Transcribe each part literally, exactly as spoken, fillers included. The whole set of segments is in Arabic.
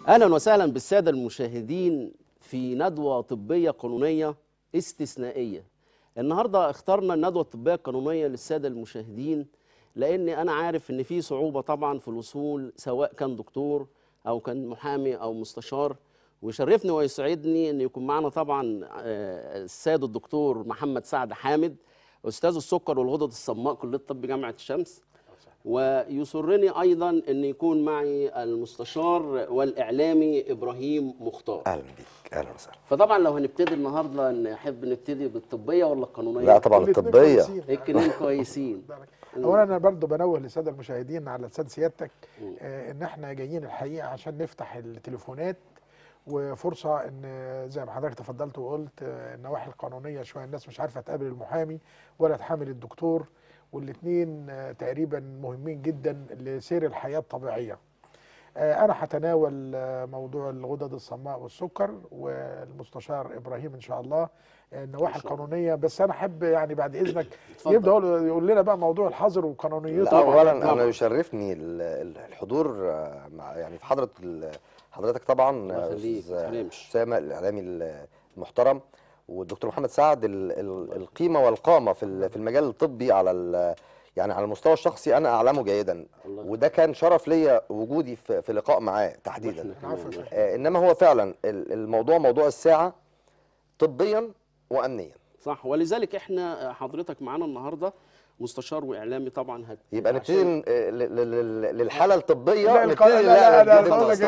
أهلا وسهلا بالسادة المشاهدين في ندوة طبية قانونية استثنائية. النهاردة اخترنا الندوة الطبية القانونية للسادة المشاهدين لأن أنا عارف إن في صعوبة طبعا في الوصول، سواء كان دكتور أو كان محامي أو مستشار. ويشرفني ويسعدني أن يكون معنا طبعا آه، السيد الدكتور محمد سعد حامد، أستاذ السكر والغدد الصماء، كلية طب جامعة الشمس. ويسرني أيضا أن يكون معي المستشار والإعلامي إبراهيم مختار. اهلا بيك، اهلا وسهلا. فطبعا لو هنبتدي النهارده نحب نبتدي بالطبية ولا القانونية؟ لا طبعا الاتنين الطبيه. كويسين. الاثنين كويسين. اولا انا برضو بنوه للساده المشاهدين على لسان سيادتك آه ان احنا جايين الحقيقه عشان نفتح التليفونات، وفرصه ان زي ما حضرتك تفضلت وقلت آه النواحي القانونيه شويه الناس مش عارفه تقابل المحامي ولا تحامل الدكتور، والاثنين آه تقريبا مهمين جدا لسير الحياه الطبيعيه. آه انا هتناول آه موضوع الغدد الصماء والسكر، والمستشار ابراهيم ان شاء الله النواحي القانونيه. بس انا احب يعني بعد اذنك يبدا يقول لنا بقى موضوع الحظر وقانونيته. لا اولا انا يشرفني الحضور مع يعني في حضره حضرتك طبعا استاذ اسامه الاعلامي المحترم، والدكتور محمد سعد القيمه والقامه في في المجال الطبي على يعني على المستوى الشخصي انا اعلمه جيدا، وده كان شرف ليا وجودي في, في لقاء معاه تحديدا. آه انما هو فعلا الموضوع موضوع الساعه طبيا وامنيا. صح، ولذلك احنا حضرتك معانا النهارده مستشار واعلامي طبعا. هت... يبقى نبتدي للحاله الطبيه. لا نبتدي لا لا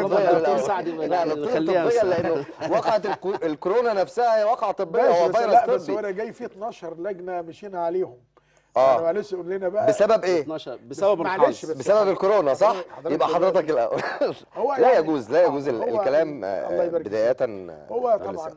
لا نخليها لانه وقعت الكورونا نفسها هي وقعه طبيه، هو فيروس لا طبي. بس وانا جاي في اتناشر لجنه مشينا عليهم. اه معلش قول لنا بقى بسبب ايه؟ اتناشر بسبب معلش بسبب الكورونا صح؟ يبقى حضرتك الاول. لا يجوز لا يجوز الكلام بدايه. هو طبعا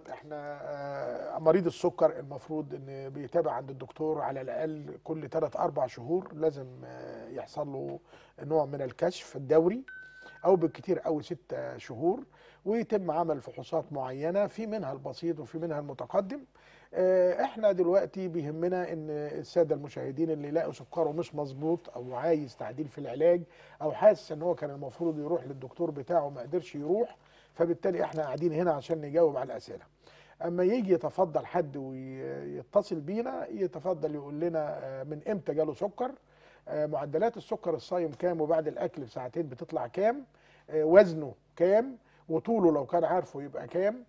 احنا مريض السكر المفروض ان بيتابع عند الدكتور على الاقل كل ثلاث اربع شهور، لازم يحصل له نوع من الكشف الدوري او بالكثير قوي ست شهور، ويتم عمل فحوصات معينه في منها البسيط وفي منها المتقدم. احنا دلوقتي بيهمنا ان الساده المشاهدين اللي يلاقوا سكره مش مظبوط او عايز تعديل في العلاج او حاسس ان هو كان المفروض يروح للدكتور بتاعه ما قدرش يروح، فبالتالي احنا قاعدين هنا عشان نجاوب على الاسئله. اما يجي يتفضل حد ويتصل بينا يتفضل يقول لنا من امتى جاله سكر، معدلات السكر الصايم كام، وبعد الاكل بساعتين بتطلع كام، وزنه كام، وطوله لو كان عارفه يبقى كام،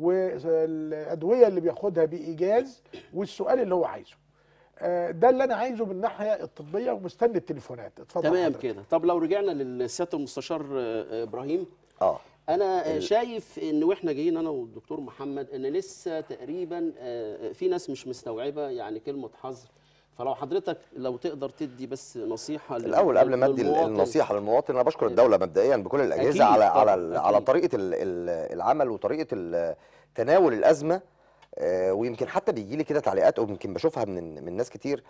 والادويه اللي بياخدها بايجاز، والسؤال اللي هو عايزه. ده اللي انا عايزه من الناحيه الطبيه، ومستني التليفونات. اتفضل. تمام كده. طب لو رجعنا للسياده المستشار ابراهيم، اه انا شايف ان واحنا جايين انا والدكتور محمد ان لسه تقريبا في ناس مش مستوعبه يعني كلمه حظر. فلو حضرتك لو تقدر تدي بس نصيحه الاول قبل ما ادي النصيحه للمواطن، انا بشكر الدوله مبدئيا بكل الاجهزه على على على طريقه العمل وطريقه تناول الازمه. ويمكن حتى بيجي لي كده تعليقات او يمكن بشوفها من من ناس كتير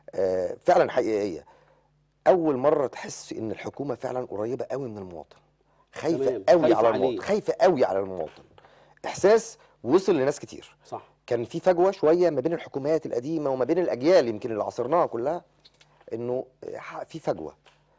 فعلا حقيقيه. اول مره تحس ان الحكومه فعلا قريبه قوي من المواطن، خايفه قوي على المواطن، خايفه قوي على المواطن. احساس وصل لناس كتير. صح. كان في فجوه شويه ما بين الحكومات القديمه وما بين الاجيال يمكن اللي عاصرناها كلها، انه في فجوه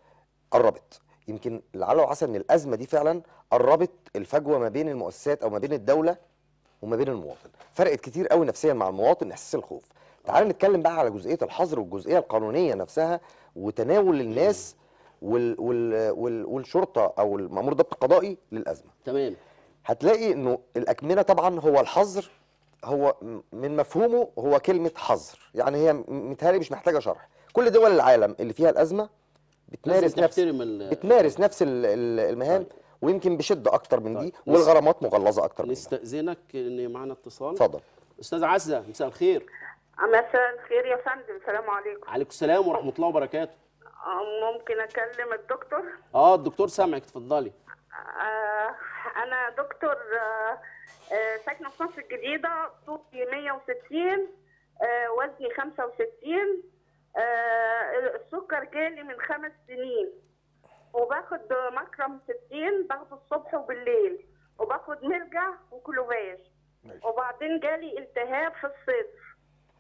قربت. يمكن لعل وعسى ان الازمه دي فعلا قربت الفجوه ما بين المؤسسات او ما بين الدوله وما بين المواطن، فرقت كتير قوي نفسيا مع المواطن احساس الخوف. تعال نتكلم بقى على جزئيه الحظر والجزئيه القانونيه نفسها وتناول الناس وال وال وال والشرطه او المأمور الضبط القضائي للازمه. تمام. هتلاقي انه الاكمنه طبعا هو الحظر، هو من مفهومه هو كلمه حظر، يعني هي متهيألي مش محتاجه شرح. كل دول العالم اللي فيها الازمه بتمارس نفس بتمارس نفس المهام. طيب. ويمكن بشده اكتر من دي. طيب. والغرامات مغلظه اكتر من دي. نستأذنك ان معانا اتصال. اتفضل. استاذ عزه، مساء الخير. مساء الخير يا فندم، السلام عليكم. عليكم السلام ورحمه الله وبركاته. ممكن اكلم الدكتور؟ اه الدكتور سامعك، اتفضلي. آه انا دكتور آه آه ساكنه في مصر الجديده، طولي مية وستين، آه وزني خمسة وستين، آه السكر جالي من خمس سنين، وباخد مكرم ستين باخده الصبح وبالليل، وباخد مرجع وكلوفاج، وبعدين جالي التهاب في الصدر،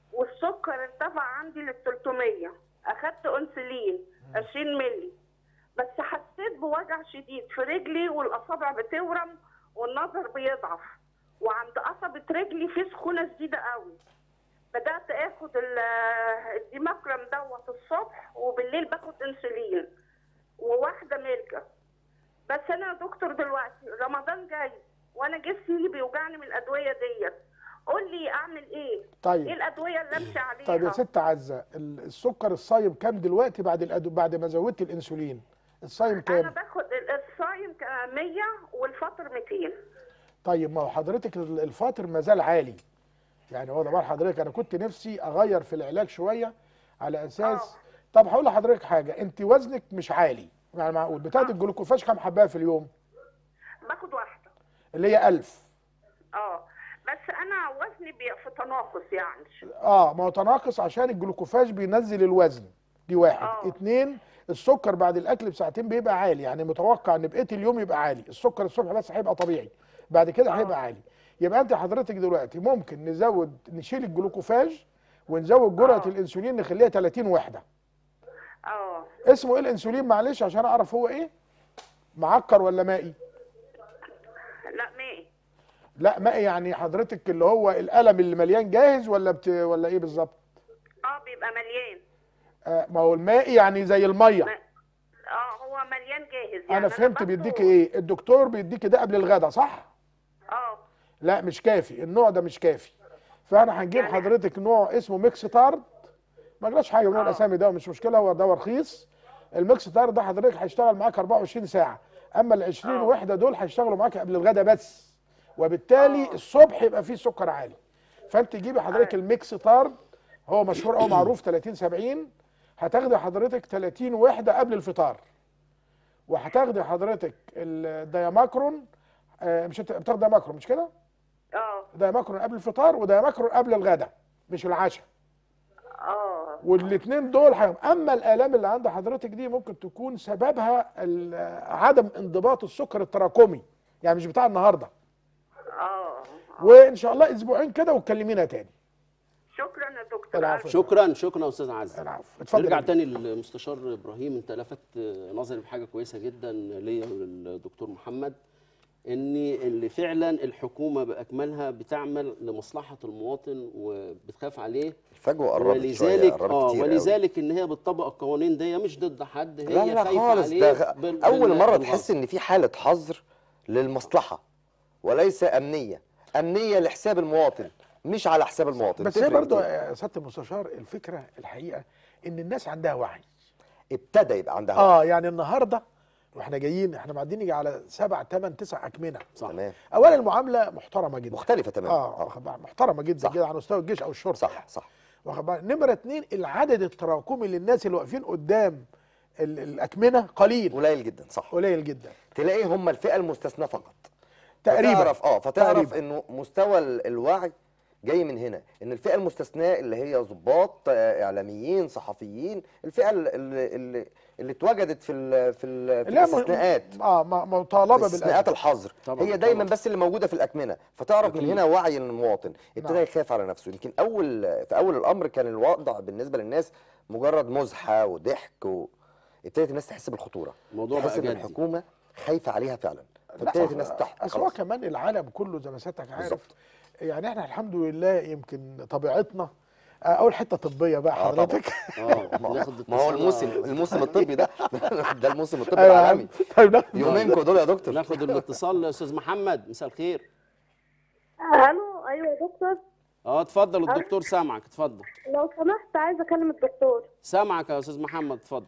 والسكر ارتفع عندي لل ثلاثمية، اخدت انسولين عشرين مللي، بس حسيت بوجع شديد في رجلي والاصابع بتورم والنظر بيضعف، وعند قصبة رجلي في سخونة شديدة قوي. بدأت اخد ال- الديماكرم دوت الصبح، وبالليل باخد انسولين وواحدة ملكة. بس انا يا دكتور دلوقتي رمضان جاي وانا جسمي بيوجعني من الادوية ديت، قول لي اعمل ايه؟ طيب. ايه الادوية اللي امشي عليها؟ طيب يا ست عزه، ال- السكر الصايم كام دلوقتي بعد الأدو... بعد ما زودت الانسولين؟ الصايم انا كام؟ باخد الصايم مية والفطر ميتين. طيب ما هو حضرتك ال- الفاطر ما زال عالي. يعني هو ده بقى حضرتك، انا كنت نفسي اغير في العلاج شويه على اساس. آه. طب هقول لحضرتك حاجه، انت وزنك مش عالي يعني معقول. بتاخدي الجلوكوفاج كام حبايه في اليوم؟ باخد واحده. اللي هي ألف. اه بس انا وزني بي- في تناقص يعني. اه ما هو تناقص عشان الجلوكوفاج بينزل الوزن، دي واحد. آه. اتنين، السكر بعد الاكل بساعتين بيبقى عالي، يعني متوقع ان بقيه اليوم يبقى عالي. السكر الصبح بس هيبقى طبيعي، بعد كده هيبقى عالي. يبقى انت حضرتك دلوقتي ممكن نزود، نشيل الجلوكوفاج ونزود جرعه آه. الانسولين نخليها ثلاثين وحده. اه اسمه ايه الانسولين معلش عشان اعرف هو ايه؟ معكر ولا مائي؟ لا مائي. لا مائي. يعني حضرتك اللي هو القلم اللي مليان جاهز ولا بت... ولا ايه بالظبط؟ اه بيبقى مليان. آه ما هو المائي يعني زي الميه. ما- اه هو مليان جاهز يعني. انا فهمت. باخده- بيديكي ايه الدكتور؟ بيديكي ده قبل الغداء صح؟ اه لا مش كافي، النوع ده مش كافي. فاحنا هنجيب يعني- حضرتك نوع اسمه ميكس تارد. ما جراش حاجه من آه. الاسامي ده، مش مشكله، هو دواء رخيص. الميكس تارد ده حضرتك هيشتغل معاك أربعة وعشرين ساعه، اما ال عشرين آه. وحده دول هيشتغلوا معاك قبل الغداء بس، وبالتالي آه. الصبح يبقى فيه سكر عالي. فانت تجيبي حضرتك آه. الميكس تارد، هو مشهور قوي معروف ثلاثين سبعين. هتاخدي حضرتك ثلاثين وحده قبل الفطار، وهتاخدي حضرتك الدياماكرون. آه مش انت بتاخد دياماكرون مش كده؟ اه دياماكرون قبل الفطار ودياماكرون قبل الغداء مش العشاء. اه والاثنين دول حيهم. اما الالام اللي عند حضرتك دي ممكن تكون سببها ال- عدم انضباط السكر التراكمي، يعني مش بتاع النهارده. اه وان شاء الله اسبوعين كده وتكلمينا تاني. شكرا يا دكتور. العفو. شكرا شكرا يا استاذ عزه. العفو. اتفضل نرجع يا بيه. تاني للمستشار ابراهيم. انت لفت نظري بحاجه كويسه جدا ليا وللدكتور محمد، ان اللي فعلا الحكومه باكملها بتعمل لمصلحه المواطن وبتخاف عليه، الفجوه قربت شويه، ولذلك قربت اه كتير قوي. ان هي بتطبق القوانين دي مش ضد حد، هي لا لا خايفه خالص، عليه. ده غ- بال- اول بال- مره بالغلط. تحس ان في حاله حظر للمصلحه وليس امنيه، امنيه لحساب المواطن مش على حساب المواطن. بس هي تفرق برضه كتير. يا سياده المستشار الفكره الحقيقه ان الناس عندها وعي. ابتدى يبقى عندها اه يعني النهارده واحنا جايين، احنا معديين يجي على سبع ثمان تسع اكمنه. صح. تمام، اولا المعامله محترمه جدا، مختلفه تماما. اه واخد بالك؟ محترمه جدا صح. كده على مستوى الجيش او الشرطه. صح صح. واخد بالك؟ نمره اتنين، العدد التراكمي للناس اللي واقفين قدام ال- الاكمنه قليل، قليل جدا، صح. قليل جدا تلاقي هم الفئه المستثناه فقط تقريبا. فتعرف اه فتعرف تقريبا. انه مستوى ال- الوعي جاي من هنا، ان الفئه المستثناء اللي هي ضباط، آه، اعلاميين، صحفيين، الفئه اللي اللي, اللي اتوجدت في ال في, ال في اللي هي م- الاستثناءات، اه م- مطالبه في استثناءات بالأزمة. الحظر، طبعاً، هي دايما طبعاً. بس اللي موجوده في الاكمنه. فتعرف من أكيد. هنا وعي المواطن ابتدى نعم. يخاف على نفسه. يمكن اول في اول الامر كان الوضع بالنسبه للناس مجرد مزحه وضحك و... ابتدت الناس تحس بالخطوره، الموضوع تحس بقى ان جدي. الحكومه خايفه عليها فعلا، لا فابتدت الناس تحت اصل هو خلاص. كمان العالم كله زي ما سيادتك عارف. بالظبط. يعني احنا الحمد لله يمكن طبيعتنا آه، اول حته طبيه بقى آه طبعاً. حضرتك. اه ما ناخد ما هو اتصال- الموسم الموسم الطبي ده ده الموسم الطبي ايوه يا العالمي. عم. طيب ناخد- يومينكم دول يا دكتور. ناخد الاتصال. استاذ محمد مساء الخير. الو ايوه يا دكتور. اه اتفضل الدكتور سامعك، اتفضل. لو سمحت عايزه اكلم الدكتور. سامعك يا استاذ محمد، اتفضل.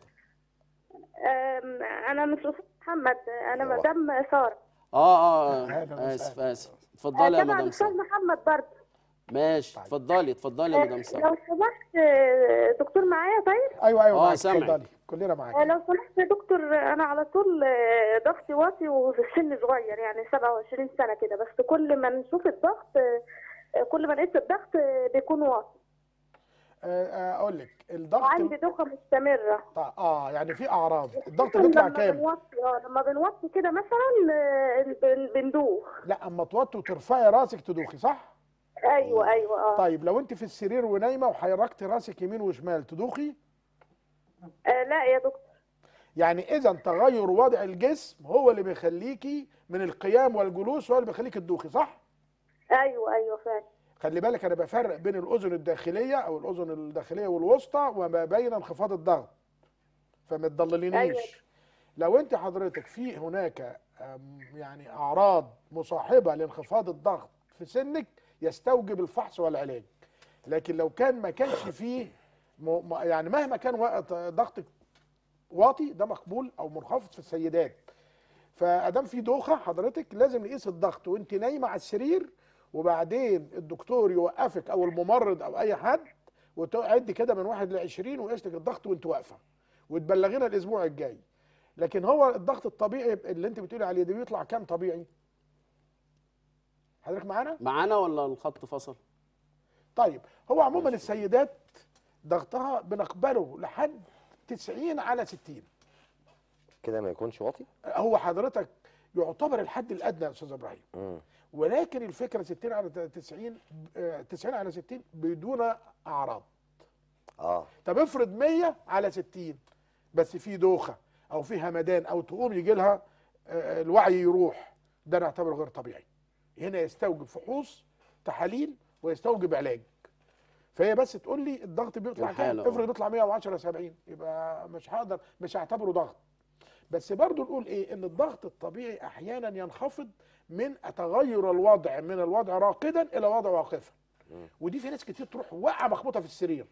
أم، انا مش استاذ محمد، انا أيوة. مدام ساره. اه اه أهلاً آه، اسف وسهلاً. اسف. اتفضلي يا تبع مدام الاستاذ ساره. محمد برضه. ماشي اتفضلي اتفضلي يا مدام ساره. لو سمحت آه، دكتور معايا طيب؟ ايوه ايوه آه، معاك، سامعك. اتفضلي كلنا معاك. آه، لو سمحت يا دكتور، آه، انا على طول آه، ضغطي واطي وفي السن صغير يعني سبعة وعشرين سنه كده، بس كل ما نشوف الضغط آه، كل ما نقيس الضغط آه، بيكون واطي، آه، آه، اقول لك الضغط وعندي دوخه مستمره. اه آه، يعني في اعراض الضغط بيطلع لما كام؟ بنوطي اه لما بنوطي كده مثلا آه، بن- بندوخ. لا اما توطي وترفعي راسك تدوخي صح؟ ايوه ايوه اه. طيب لو انت في السرير ونايمه وحركتي راسك يمين وشمال تدوخي؟ آه، لا يا دكتور. يعني اذا تغير وضع الجسم هو اللي بيخليكي من القيام والجلوس، هو اللي بيخليك تدوخي، صح؟ ايوه ايوه فعلا. خلي بالك انا بفرق بين الاذن الداخليه او الاذن الداخليه والوسطى وما بين انخفاض الضغط، فما تضللينيش. أيوة. لو انت حضرتك في هناك يعني اعراض مصاحبه لانخفاض الضغط في سنك يستوجب الفحص والعلاج. لكن لو كان ما كانش فيه م... يعني مهما كان وقت ضغطك واطي ده مقبول او منخفض في السيدات، فادام في دوخه حضرتك لازم نقيس الضغط وانت نايمه على السرير، وبعدين الدكتور يوقفك او الممرض او اي حد وتعد كده من واحد ل عشرين ويقيس لك الضغط وانت واقفه، وتبلغينا الاسبوع الجاي. لكن هو الضغط الطبيعي اللي انت بتقولي عليه ده بيطلع كام طبيعي؟ حضرتك معانا؟ معانا ولا الخط فصل؟ طيب هو عموما السيدات ضغطها بنقبله لحد تسعين على ستين. كده ما يكونش واطي؟ هو حضرتك يعتبر الحد الادنى يا استاذ ابراهيم. مم. ولكن الفكره ستين على تسعين، تسعين على ستين بدون اعراض. اه طب افرض مية على ستين بس في دوخه او في همدان او تقوم يجي لها الوعي يروح، ده نعتبره غير طبيعي. هنا يستوجب فحوص تحاليل ويستوجب علاج. فهي بس تقول لي الضغط بيطلع كام؟ افرض بيطلع مية وعشرة سبعين يبقى مش هقدر، مش هعتبره ضغط. بس برضه نقول ايه؟ ان الضغط الطبيعي احيانا ينخفض من تغير الوضع من الوضع راقدا الى وضع واقفا. ودي في ناس كتير تروح واقعه مخبوطه في السرير،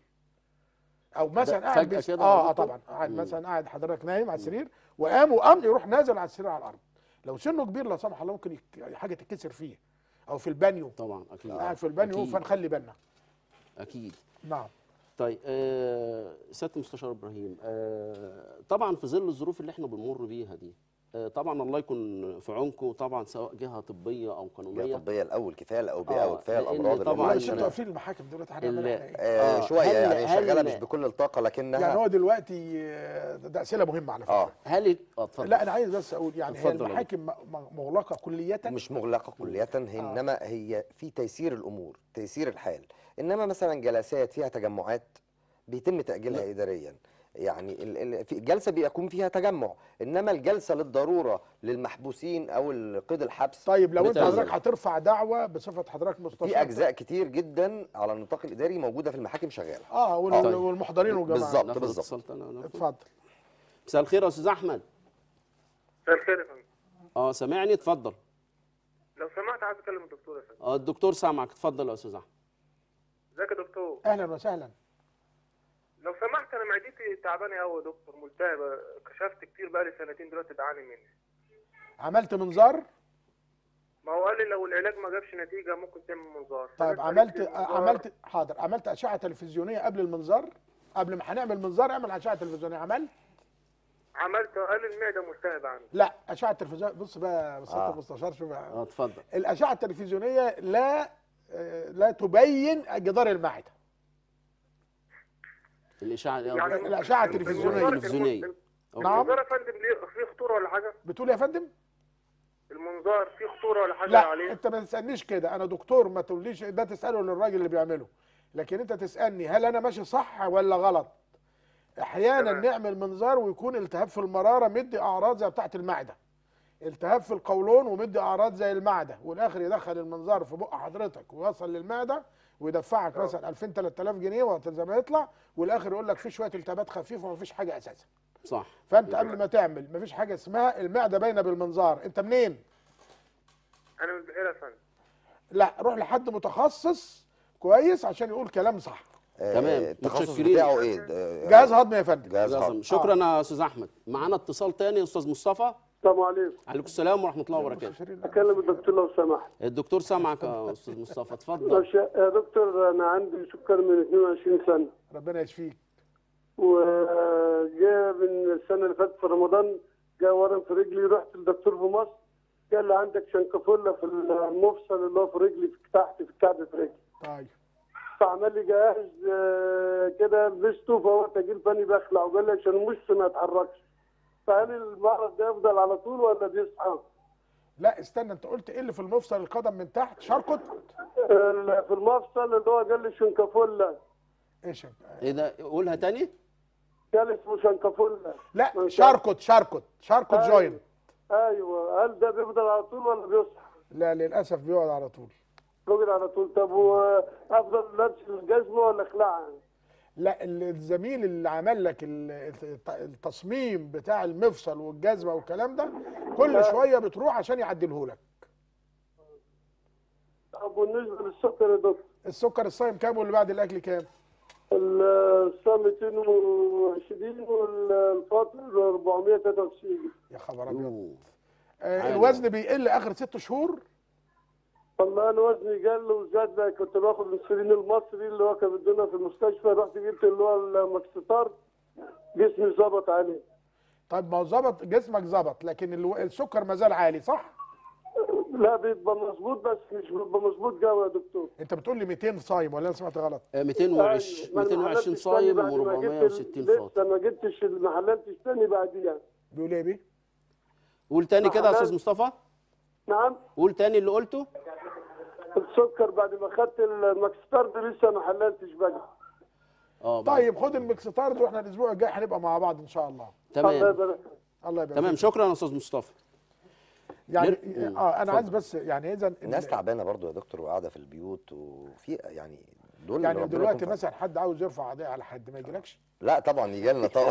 او مثلا قاعد بس... اه اه طبعا قاعد مثلا قاعد حضرتك نايم على السرير وقام وقام يروح نازل على السرير على الارض. لو سنه كبير لا سمح الله ممكن يك... حاجه تتكسر فيه، او في البانيو طبعا اكيد قاعد في البانيو، أكيد. فنخلي بالنا. اكيد. نعم. طيب آه سياده المستشار ابراهيم، آه طبعا في ظل الظروف اللي احنا بنمر بيها دي، آه طبعا الله يكون في عونكم طبعا، سواء جهه طبيه او قانونيه. جهه طبيه الاول، كفايه الاوبئه آه وكفايه لأن الامراض طبعاً والله اللي مش انتوا واقفين المحاكم دلوقتي هنعمل احنا ايه؟ آه شويه هل- يعني شغاله هل- مش بكل الطاقه لكنها يعني هو دلوقتي آه، ده اسئله مهمه على فكره. اه هل اه اتفضل. لا انا عايز بس اقول يعني هي اتفضل يا المحاكم م- م- مغلقه كليه؟ مش مغلقه كلية، انما هي في تيسير الامور، تيسير الحال. انما مثلا جلسات فيها تجمعات بيتم تاجيلها لا. اداريا. يعني ال- ال- في الجلسه بيكون فيها تجمع، انما الجلسه للضروره للمحبوسين او قيد الحبس. طيب لو انت بتأذن. حضرتك هترفع دعوه بصفه حضرتك مستشار في اجزاء كتير جدا على النطاق الاداري موجوده في المحاكم شغاله. اه وال- طيب. والمحضرين والجماعه. بالظبط. ناخد بالظبط. اتصال تاني يا دكتور. اتفضل. مساء الخير يا استاذ احمد. مساء الخير يا فندم. اه سامعني؟ اتفضل. لو سمحت عايز اكلم الدكتور يا فندم. اه الدكتور سامعك، اتفضل يا استاذ احمد. ازيك يا دكتور؟ اهلا وسهلا. لو سمحت انا معدتي تعبانه قوي يا دكتور، ملتهبه، كشفت كتير بقالي سنتين دلوقتي بعاني منها. عملت منظار؟ ما هو قال لي لو العلاج ما جابش نتيجه ممكن تعمل منظار. طيب فلسه عملت لسه المنظار- عملت حاضر، عملت اشعه تلفزيونيه قبل المنظار؟ قبل ما هنعمل منظار اعمل اشعه تلفزيونيه. عملت؟ عملت، قال لي المعده ملتهبه عندي. لا اشعه تلفزيونيه. بص بقى بص آه. المستشار شوف بقى. اه اتفضل. الاشعه التلفزيونيه لا آه، لا تبين جدار المعده. الاشاعه يعني الاشعه التلفزيونيه. التلفزيونيه. نعم. المنظار يا فندم ليه فيه خطوره ولا حاجه؟ بتقول يا فندم؟ المنظار فيه خطوره ولا حاجه لا عليه؟ انت ما تسالنيش كده، انا دكتور ما تقوليش ده، تساله للراجل اللي بيعمله. لكن انت تسالني هل انا ماشي صح ولا غلط. احيانا تمام. نعمل منظار ويكون التهاب في المراره مدي اعراض زي بتاعه المعده، التهاب في القولون ومدي اعراض زي المعده، والاخر يدخل المنظار في بق حضرتك ويوصل للمعده ويدفعك أه. مثلا ألفين تلات آلاف جنيه وقت زي ما يطلع، والاخر يقول لك في شويه التهابات خفيفه ومفيش حاجه اساسا. صح. فانت قبل ما تعمل مفيش حاجه اسمها المعده باينه بالمنظار. انت منين؟ انا من البحيره يا فندم. لا روح لحد متخصص كويس عشان يقول كلام صح. آه، تمام. التخصص متشكرين. بتاعه ايه؟ آه، جهاز هضمي يا فندم. جهاز لازم. هضم. شكرا يا استاذ احمد. معانا اتصال تاني، استاذ مصطفى. السلام عليكم. عليكم السلام ورحمه الله وبركاته. اكلم الدكتور لو سمحت. الدكتور سامعك يا استاذ مصطفى، لو اتفضل. ش- يا دكتور انا عندي سكر من اثنين وعشرين سنه، ربنا يشفيك. وجاء من السنه اللي فاتت في رمضان جاء ورم في رجلي، رحت للدكتور في مصر قال لي عندك شنكفوله في المفصل اللي هو في رجلي في تحت في كعب في رجلي. طيب فعمل لي جهاز آه، كده لبسته فهو تجيل فاني بخلع، وقال لي عشان المشط ما يتحركش. فهل المرض ده يفضل على طول ولا بيصحى؟ لا استنى، انت قلت ايه اللي في المفصل القدم من تحت؟ شركت؟ ال- في المفصل اللي هو قال لي شنكفوله. ايش؟ ايه ده؟ قولها تاني. كان اسمه شنكافولا. لا شاركوت شاركوت شاركوت أيوة. جوينت. ايوه، هل ده بيفضل على طول ولا بيصحى؟ لا للاسف بيقعد على طول. بيقعد على طول. طب وافضل لابس الجزمه ولا اخلعها؟ لا الزميل اللي عمل لك التصميم بتاع المفصل والجزمه والكلام ده كل شويه بتروح عشان يعدله لك. طب بالنسبه للسكر يا دكتور؟ السكر الصايم كام واللي بعد الاكل كام؟ الصايم مئتين وعشرين والفاطر أربعمائة وثلاثة وتسعين. يا خبر ابيض. آه الوزن بيقل اخر ست شهور؟ والله انا وزني قل وزاد بقى. كنت باخد الانسولين المصري اللي هو كان بيدونا في المستشفى، رحت جبت اللي هو الماكستار، جسمي ظبط عليه. طيب ما هو ظبط جسمك ظبط، لكن الو... السكر ما زال عالي صح؟ لا بيبقى مظبوط بس مش بيبقى مظبوط قوي يا دكتور. انت بتقول لي مئتين صايم ولا انا سمعت غلط؟ مئتين وعشرين مئتين وعشرين صايم وأربعمائة وستين فاطر. لسه ما جبتش ما حللتش تاني بعديها. بيقول ايه بيه؟ قول تاني كده يا استاذ مصطفى. نعم. قول تاني اللي قلته. السكر بعد ما خدت الماكستار ده لسه ما حللتش بقى. اه طيب خد المكستار ده واحنا الاسبوع الجاي هنبقى مع بعض ان شاء الله. تمام. الله يبارك. الله يبارك. تمام شكرا يا استاذ مصطفى. يعني نر... اه انا عايز بس يعني اذا الناس تعبانه برضو يا دكتور وقاعده في البيوت وفي يعني دول يعني دلوقتي مثلا حد عاوز يرفع قضيه على حد ما يجيلكش؟ لا طبعا يجي لنا طبعا.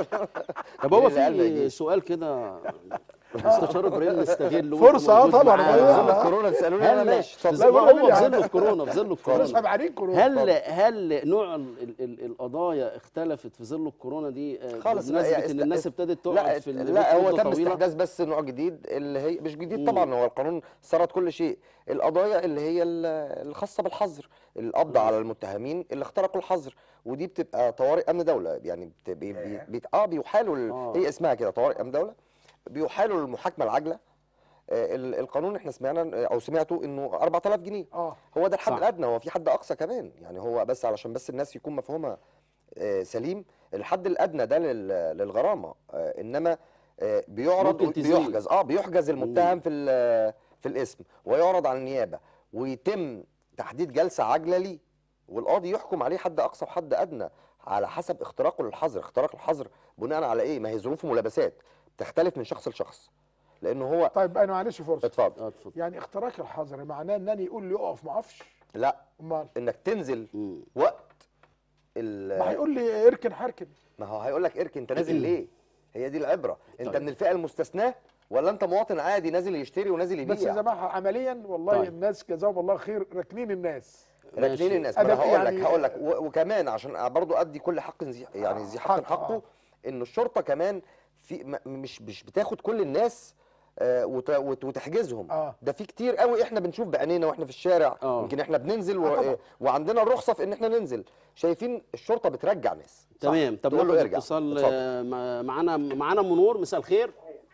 طب هو في سؤال كده مستشار ابراهيم نستغله فرصه اه طبعا. في ظل الكورونا تسالوني انا ماشي. لا هو في ظل الكورونا في ظل الكورونا اسحب عليك كورونا. هل هل نوع ال ال القضايا اختلفت في ظل الكورونا دي خالص؟ بمناسبه ان الناس ابتدت تقعد في البيت لا هو تم طويلة؟ استحداث بس نوع جديد اللي هي مش جديد طبعا، هو القانون سرد كل شيء. القضايا اللي هي الخاصه بالحظر، القبض على المتهمين اللي اخترقوا الحظر، ودي بتبقى طوارئ امن دوله. يعني بي بي بي اه بيحالوا آه. هي اسمها كده طوارئ امن دوله، بيحالوا للمحاكمه العاجله. آه القانون احنا سمعنا او سمعتوا انه أربعة آلاف جنيه. اه هو ده الحد صح. الادنى. هو في حد اقصى كمان يعني، هو بس علشان بس الناس يكون مفهومها آه سليم. الحد الادنى ده للغرامه، آه انما آه بيعرض بيحجز اه بيحجز المتهم في في الاسم ويعرض على النيابه ويتم تحديد جلسه عاجله ليه، والقاضي يحكم عليه حد اقصى وحد ادنى على حسب اختراقه للحظر. اختراق الحظر بناء على ايه؟ ما هي ظروف وملابسات تختلف من شخص لشخص، لانه هو. طيب انا معلش فرصه. اتفضل. اتفضل. يعني اختراق الحظر معناه انني يقول لي اقف ما اقفش؟ لا امال انك تنزل وقت ال ما هيقول لي اركن هركن. ما هو هيقول لك اركن، انت نازل ليه؟ هي دي العبره. انت طيب. من الفئه المستثناه ولا انت مواطن عادي نازل يشتري ونازل يبيع؟ بس يا جماعه عمليا والله طيب. الناس جزاهم الله خير راكنين الناس. راكنين الناس. ما انا هقول يعني لك هقول لك وكمان عشان برضو ادي كل حق زي يعني ذي حق حقه. آه. ان الشرطه كمان في مش مش بتاخد كل الناس آه وتحجزهم. آه. ده في كتير قوي احنا بنشوف بعينينا واحنا في الشارع. آه. يمكن احنا بننزل و... آه وعندنا الرخصه في ان احنا ننزل، شايفين الشرطه بترجع ناس. تمام. طب ناخد اتصال معانا معانا ام نور. مساء الخير.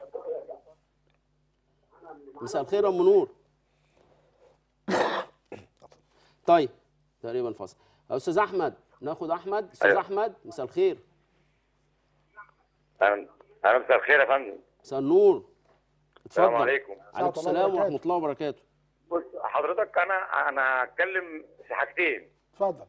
مساء الخير يا ام نور. طيب تقريبا فاصل. استاذ احمد ناخد احمد. استاذ أيوة. احمد مساء الخير. اهلا اهلا مساء الخير يا فندم. مساء النور. السلام عليكم. عليكم السلام ورحمه الله وبركاته. بص حضرتك انا انا هتكلم في حاجتين. اتفضل.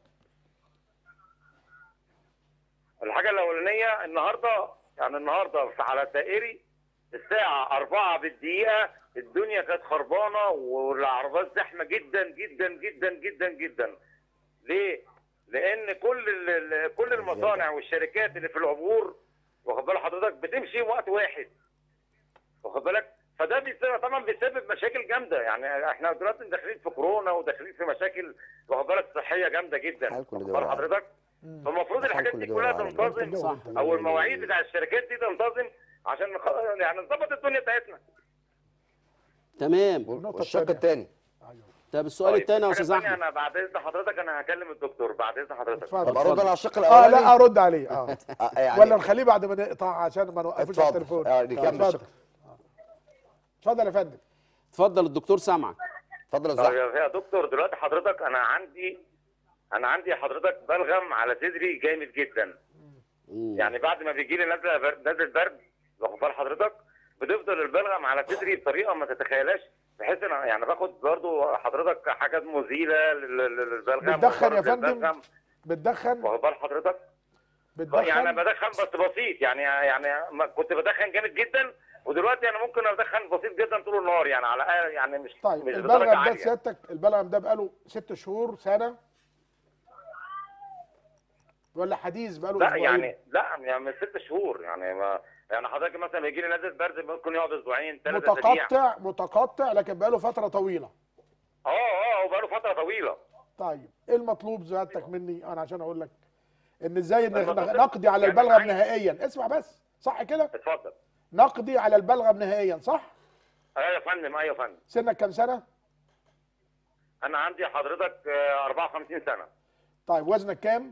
الحاجه الاولانيه النهارده يعني النهارده على دائري الساعه أربعة بالدقيقه الدنيا كانت خربانه والعربيات زحمه جدا جدا جدا جدا جدا. ليه؟ لان كل كل المصانع والشركات اللي في العبور واخد بال حضرتك بتمشي وقت واحد واخد بالك، فده بيسبب طبعا بيسبب مشاكل جامده. يعني احنا دلوقتي داخلين في كورونا وداخلين في مشاكل واخد بالك صحيه جامده جدا واخد بال حضرتك. فالمفروض الحاجات دي كلها تنتظم او المواعيد بتاع الشركات دي تنتظم عشان يعني نظبط الدنيا بتاعتنا. تمام. والشق الثاني. طب السؤال طيب الثاني يا استاذ احمد. انا بعد اذن حضرتك انا هكلم الدكتور بعد اذن حضرتك. اتفضل. ارد على الشق اه الاولاني. لا ارد عليه اه يعني ولا نخليه بعد ما نقطع عشان ما نوقفوش على التليفون. اه نكمل. اتفضل. اتفضل يا فندم. اتفضل الدكتور سامعك. اتفضل يا طيب زلمه. يا دكتور دلوقتي حضرتك انا عندي انا عندي حضرتك بلغم على صدري جامد جدا. يعني بعد ما بيجي لي نزله نزله برد واخد بال حضرتك بتفضل البلغم على صدري بطريقه ما تتخيلهاش، بحيث ان يعني باخد برضو حضرتك حاجات مزيله للبلغم. بتدخن يا فندم؟ بتدخن؟ واخد بال حضرتك؟ بتدخن؟ يعني بدخن بس بسيط، يعني يعني ما كنت بدخن جامد جدا، ودلوقتي انا ممكن ادخن بسيط جدا طول النهار، يعني على الأقل يعني مش طيب مش بدرجه البلغم ده عاليه. سيادتك البلغم ده بقاله ست شهور سنه ولا حديث بقاله لا اسبوعين؟ يعني لا يعني من ست شهور يعني ما يعني حضرتك مثلا بيجي لي نزله برد ممكن يقعد اسبوعين ثلاث اسابيع. متقطع متقطع لكن بقاله فتره طويله. اه اه وبقاله فتره طويله. طيب ايه المطلوب سيادتك مني انا عشان اقول لك ان ازاي المطلوب نقضي على يعني البلغم عايز- نهائيا؟ اسمع بس، صح كده؟ اتفضل. نقضي على البلغم نهائيا، صح؟ ايوه يا فندم، ايوه يا فندم. سنك كام سنه؟ انا عندي حضرتك آه، أربعة وخمسين سنه. طيب وزنك كام؟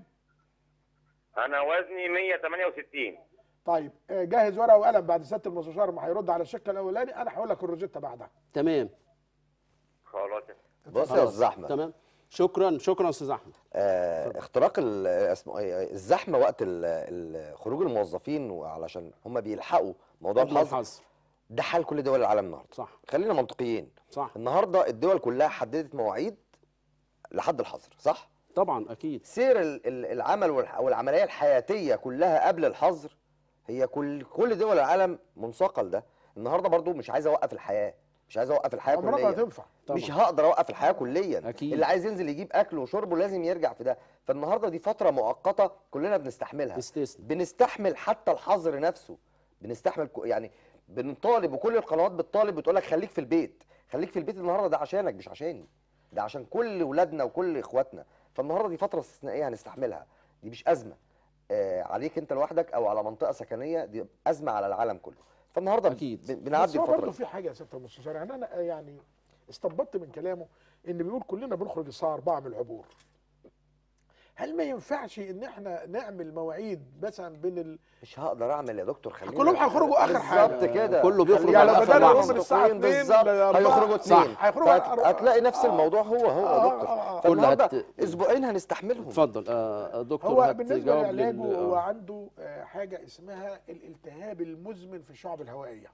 انا وزني مية وتمانية وستين. طيب آه، جهز ورقه وقلم، بعد سياده المستشار ما هيرد على الشق الاولاني انا هقول لك الروجيتا بعدها. تمام. خلاص. بص يا خلاص. استاذ احمد، تمام. شكرا شكرا استاذ احمد. آه اختراق ال- اسمه ايه الزحمه وقت ال- ال- خروج الموظفين، وعلشان هم بيلحقوا موضوع قبل الحظر، الحظر. ده حال كل دول العالم النهارده. صح. خلينا منطقيين. صح. النهارده الدول كلها حددت مواعيد لحد الحظر، صح؟ طبعا اكيد. سير ال- ال- العمل والح- والعمليه الحياتيه كلها قبل الحظر، هي كل كل دول العالم منساقه لده. النهارده برضو مش عايز اوقف الحياه، مش عايز اوقف الحياه عمرك ما كليا، هتنفع. مش هقدر اوقف الحياه كليا. أكيد. اللي عايز ينزل يجيب اكل وشربه لازم يرجع في ده. فالنهارده دي فتره مؤقته كلنا بنستحملها، استثناء. بنستحمل حتى الحظر نفسه، بنستحمل ك- يعني بنطالب، وكل القنوات بتطالب بتقول لك خليك في البيت، خليك في البيت النهارده، ده عشانك مش عشاني، ده عشان كل ولادنا وكل اخواتنا. فالنهارده دي فتره استثنائيه هنستحملها، دي مش ازمه آه عليك انت لوحدك او على منطقه سكنيه، دي ازمه على العالم كله. فالنهارده أكيد. ب- بنعدي بس هو الفتره برضه دي. في حاجه يا سياده المستشار، يعني انا يعني استنبطت من كلامه ان بيقول كلنا بنخرج الساعه أربعة من العبور. هل ما ينفعش ان احنا نعمل مواعيد مثلا بين ال... مش هقدر اعمل يا دكتور، خلينا كلهم هيخرجوا آخر حاجة. بالظبط كده، كله بيخرج خلينا على على آخر آخر لحظة. لحظة. من الساعة اتنين بالظبط لأربعة. هيخرجوا اتنين. صح، هيخرجوا على فهت- أربعة. هتلاقي نفس الموضوع هو هو آه، يا دكتور. آه، آه. فالنهارده كل هت- اسبوعين هنستحملهم. اتفضل آه دكتور. هو هت- بالنسبه جاوب لعلاجه لل- هو آه. عنده آه، حاجه اسمها الالتهاب المزمن في الشعب الهوائيه،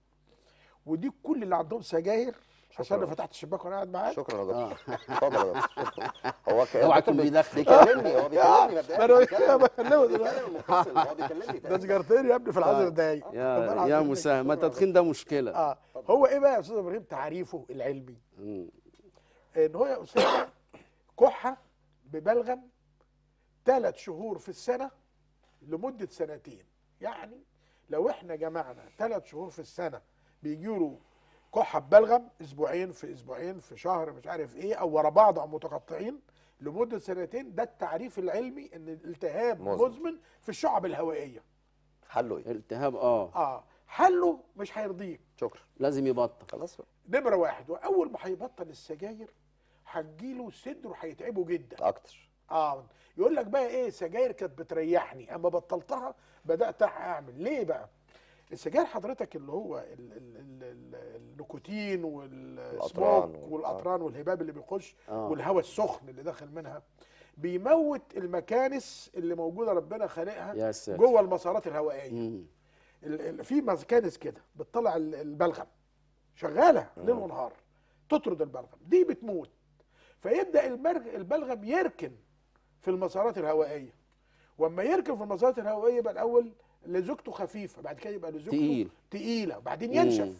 ودي كل اللي عندهم سجاير. عشان انا فتحت الشباك وانا قاعد معاك. شكرا يا دكتور. اتفضل يا دكتور. شكرا. هو ك- اوعى الدكتور يكون بي- بيدخن. بيكلمني، هو بيكلمني مبدئيا. ما انا بيكلم- بكلمه دلوقتي. بيكلم المتصل، هو بيكلمني ده تاني. سجارتين يا ابني في العشر دقايق. يا يا مساهم التدخين ده مشكله. اه هو ايه بقى يا استاذ ابراهيم تعريفه العلمي؟ مم. ان هو يا استاذ كحه ببلغم ثلاث شهور في السنه لمده سنتين. يعني لو احنا جمعنا ثلاث شهور في السنه بيجيله كحه ببلغم، اسبوعين في اسبوعين في شهر مش عارف ايه، او ورا بعض او متقطعين لمده سنتين، ده التعريف العلمي ان الالتهاب مزمن. مزمن في الشعب الهوائيه. حله ايه؟ التهاب اه اه حله مش هيرضيك. شكرا. لازم يبطل. خلاص بقى. نمره واحد، واول ما هيبطل السجاير هتجيله صدره هيتعبه جدا. اكتر. اه يقول لك بقى ايه، سجاير كانت بتريحني اما بطلتها بدات اعمل ليه بقى. السجاير حضرتك اللي هو ال ال ال ال النيكوتين والسموك الأطران وال- والاطران والهباب اللي بيخش آه. والهواء السخن اللي داخل منها بيموت المكانس اللي موجوده ربنا يا خالقها ساتر. جوه المسارات الهوائيه. مم. ال- ال- في مكانس كده بتطلع ال- البلغم شغاله ليل ونهار تطرد البلغم، دي بتموت. فيبدا المرغ البلغم يركن في المسارات الهوائيه، واما يركن في المسارات الهوائيه يبقى الاول لزوجته خفيفه، بعد كده يبقى لزوجته تقيل. تقيله، وبعدين مم. ينشف.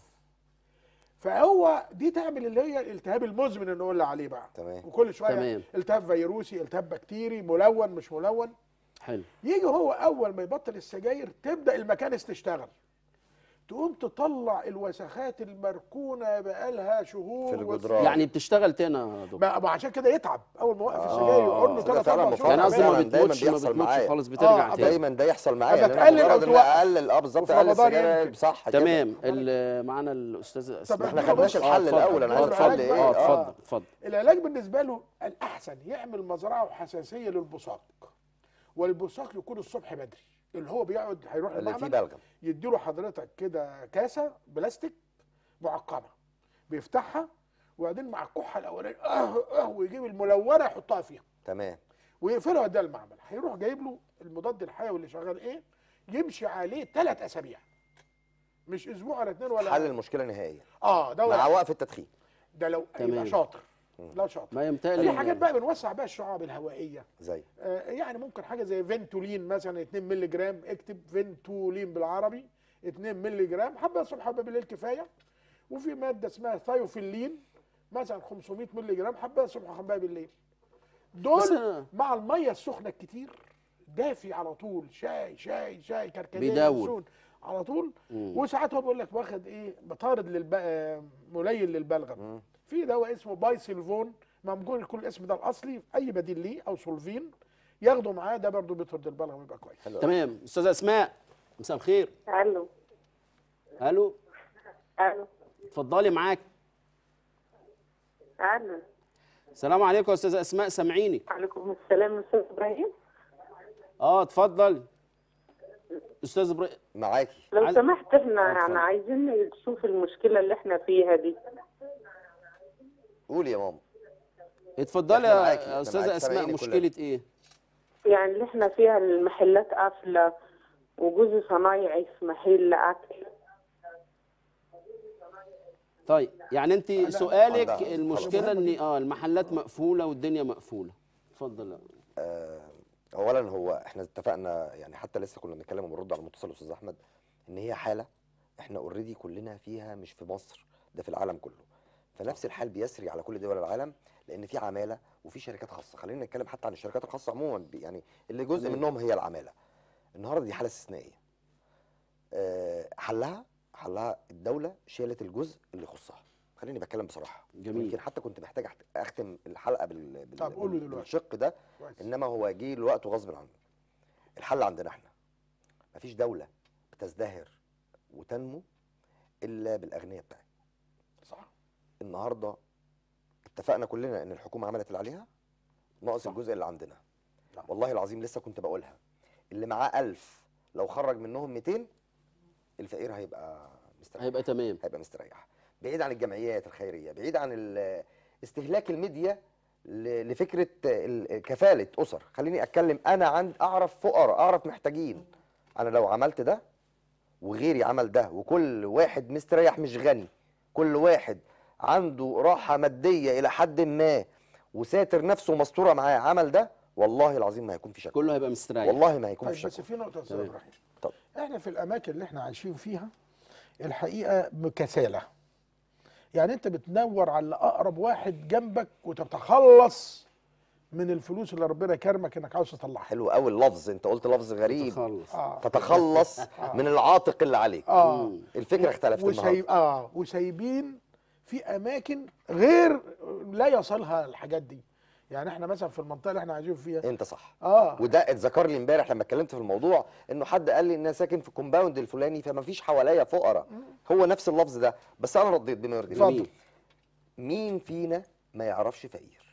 فهو دي تعمل اللي هي الالتهاب المزمن اللي نقول عليه بقى. تمام. وكل شويه تمام. التهاب فيروسي، التهاب بكتيري، ملون مش ملون. حلو. يجي هو اول ما يبطل السجاير تبدا المكانس تشتغل، تقوم تطلع الوسخات المركونه بقالها شهور في وس- الجدران. يعني بتشتغل تاني يا دكتور. ما ما عشان كده يتعب اول ما وقف آه. السجاير يقعد له ده ثلاث فعلا اربع شهور. يعني قصدي ما فعلاً دايماً بتموتش ما بيحصل بتموتش معايا. خالص بترجع آه، تاني. دايما ده يحصل معايا. أما يعني انا تقلل أو مجرد ان توقف. اقلل اه بالظبط وفي اقلل رمضان السجاير يمكن. صح كده. تمام. ال- معانا الاستاذ اسماء. احنا ما خدناش الحل اتفضل. الأول، أنا عايز اه الحل اتفضل. إيه؟ اه آه. اتفضل اتفضل. العلاج بالنسبه له الاحسن يعمل مزرعه حساسيه للبصاق، والبصاق يكون الصبح بدري، اللي هو بيقعد هيروح اللي فيه المعمل بلغم. يديله حضرتك كده كاسه بلاستيك معقمه بيفتحها، وبعدين مع الكحه الاولانيه اه اه ويجيب الملونه يحطها فيها تمام. ويقفلها ويديها المعمل. هيروح جايب له المضاد الحيوي اللي شغال ايه، يمشي عليه ثلاث اسابيع، مش اسبوع ولا اثنين ولا حل المشكله نهائيا اه ده مع واحد. وقف التدخين. ده لو تمام. يبقى شاطر. لا شاطر. ما في يمتلي حاجات بقى بنوسع بقى الشعاب الهوائيه، زي آه يعني ممكن حاجه زي فينتولين مثلا اتنين مللي جرام، اكتب فينتولين بالعربي اتنين مللي جرام، حبه الصبح حبه بالليل كفايه. وفي ماده اسمها ثايوفيلين مثلا خمسمية مللي جرام، حبه الصبح وحبه بالليل. دول بس- مع الميه السخنه الكتير، دافي على طول، شاي شاي شاي كركديه بيداول. ينسون على طول. مم. وساعات هو بيقول لك واخد ايه بطارد للب... آه، ملين للبلغم. في دواء اسمه بايسلفون، ممكن يكون الاسم ده الاصلي، اي بديل ليه او سولفين ياخده معاه، ده برضه بيطرد البلغم يبقى كويس. حلو. تمام. استاذه اسماء، مساء الخير. الو الو، الو اتفضلي معاك. الو السلام عليكم يا استاذه اسماء، سامعيني؟ عليكم السلام استاذ ابراهيم. اه اتفضل استاذ ابراهيم. معاكي. لو عايز- سمحت احنا اتفضل. يعني عايزين نشوف المشكله اللي احنا فيها دي. قولي يا ماما. اتفضلي إحنا معاكي، يا إحنا استاذه معاكي، اسماء، سامعيني مشكله ايه؟ يعني اللي احنا فيها المحلات قافله، وجوزي صنايعي في محل اكل. طيب يعني انت لا، سؤالك عندها- المشكله ان اه المحلات مقفوله والدنيا مقفوله. اتفضل. آه، اولا هو احنا اتفقنا يعني، حتى لسه كنا بنتكلم وبنرد على متصل الاستاذ احمد، ان هي حاله احنا اوريدي كلنا فيها، مش في مصر، ده في العالم كله. فنفس الحال بيسري على كل دول العالم، لان في عماله وفي شركات خاصه. خلينا نتكلم حتى عن الشركات الخاصه عموما، يعني اللي جزء تمام. منهم هي العماله. النهارده دي حاله استثنائيه. آه، حلها حلها الدوله شالت الجزء اللي يخصها. خليني بتكلم بصراحه. جميل. يمكن حتى كنت محتاج أحت- اختم الحلقه بال, بال... طب قوله دلوقتي. بالشق ده، كويس. انما هو جه الوقت غصب عنه. الحل عندنا احنا. مفيش دوله بتزدهر وتنمو الا بالاغنياء بتاعها. صح. النهارده اتفقنا كلنا ان الحكومه عملت اللي عليها، ناقص صح. الجزء اللي عندنا. نعم. والله العظيم لسه كنت بقولها، اللي معاه ألف لو خرج منهم مئتين، الفقير هيبقى مستريح. هيبقى تمام. هيبقى مستريح. بعيد عن الجمعيات الخيريه، بعيد عن ال- استهلاك الميديا ل- لفكره ال- كفاله اسر. خليني اتكلم، انا عند اعرف فقراء، اعرف محتاجين. انا لو عملت ده وغيري عمل ده، وكل واحد مستريح مش غني، كل واحد عنده راحه ماديه الى حد ما وساتر نفسه ومستوره معاه عمل ده، والله العظيم ما هيكون في شك. كله هيبقى مستريح. والله ما هيكون طيب في بس شك. في نقطه يا استاذ تمام. ابراهيم، طب احنا في الاماكن اللي احنا عايشين فيها الحقيقه كساله. يعني انت بتنور على اقرب واحد جنبك وتتخلص من الفلوس اللي ربنا كرمك انك عاوز تطلعها. حلو قوي اللفظ، انت قلت لفظ غريب. تخلص. اه تتخلص من العاتق اللي عليك. اه الفكره اختلفت وسايب النهارده. اه وسايبين في اماكن غير لا يصلها الحاجات دي. يعني احنا مثلا في المنطقه اللي احنا عايشين فيها انت صح. اه وده اتذكر لي امبارح لما اتكلمت في الموضوع، انه حد قال لي ان انا ساكن في الكومباوند الفلاني فما فيش حواليا فقراء. هو نفس اللفظ ده، بس انا رديت بما يرضي الله. اتفضل. مين فينا ما يعرفش فقير؟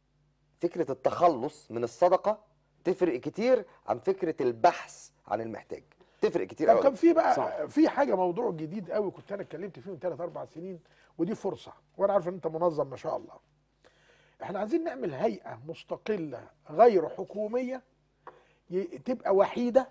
فكره التخلص من الصدقه تفرق كتير عن فكره البحث عن المحتاج. تفرق كتير طب قوي. كان في بقى صح. في حاجه موضوع جديد قوي كنت انا اتكلمت فيه من ثلاث اربع سنين، ودي فرصه، وانا عارف ان انت منظم ما شاء الله. احنا عايزين نعمل هيئه مستقله غير حكوميه ي- تبقى وحيده،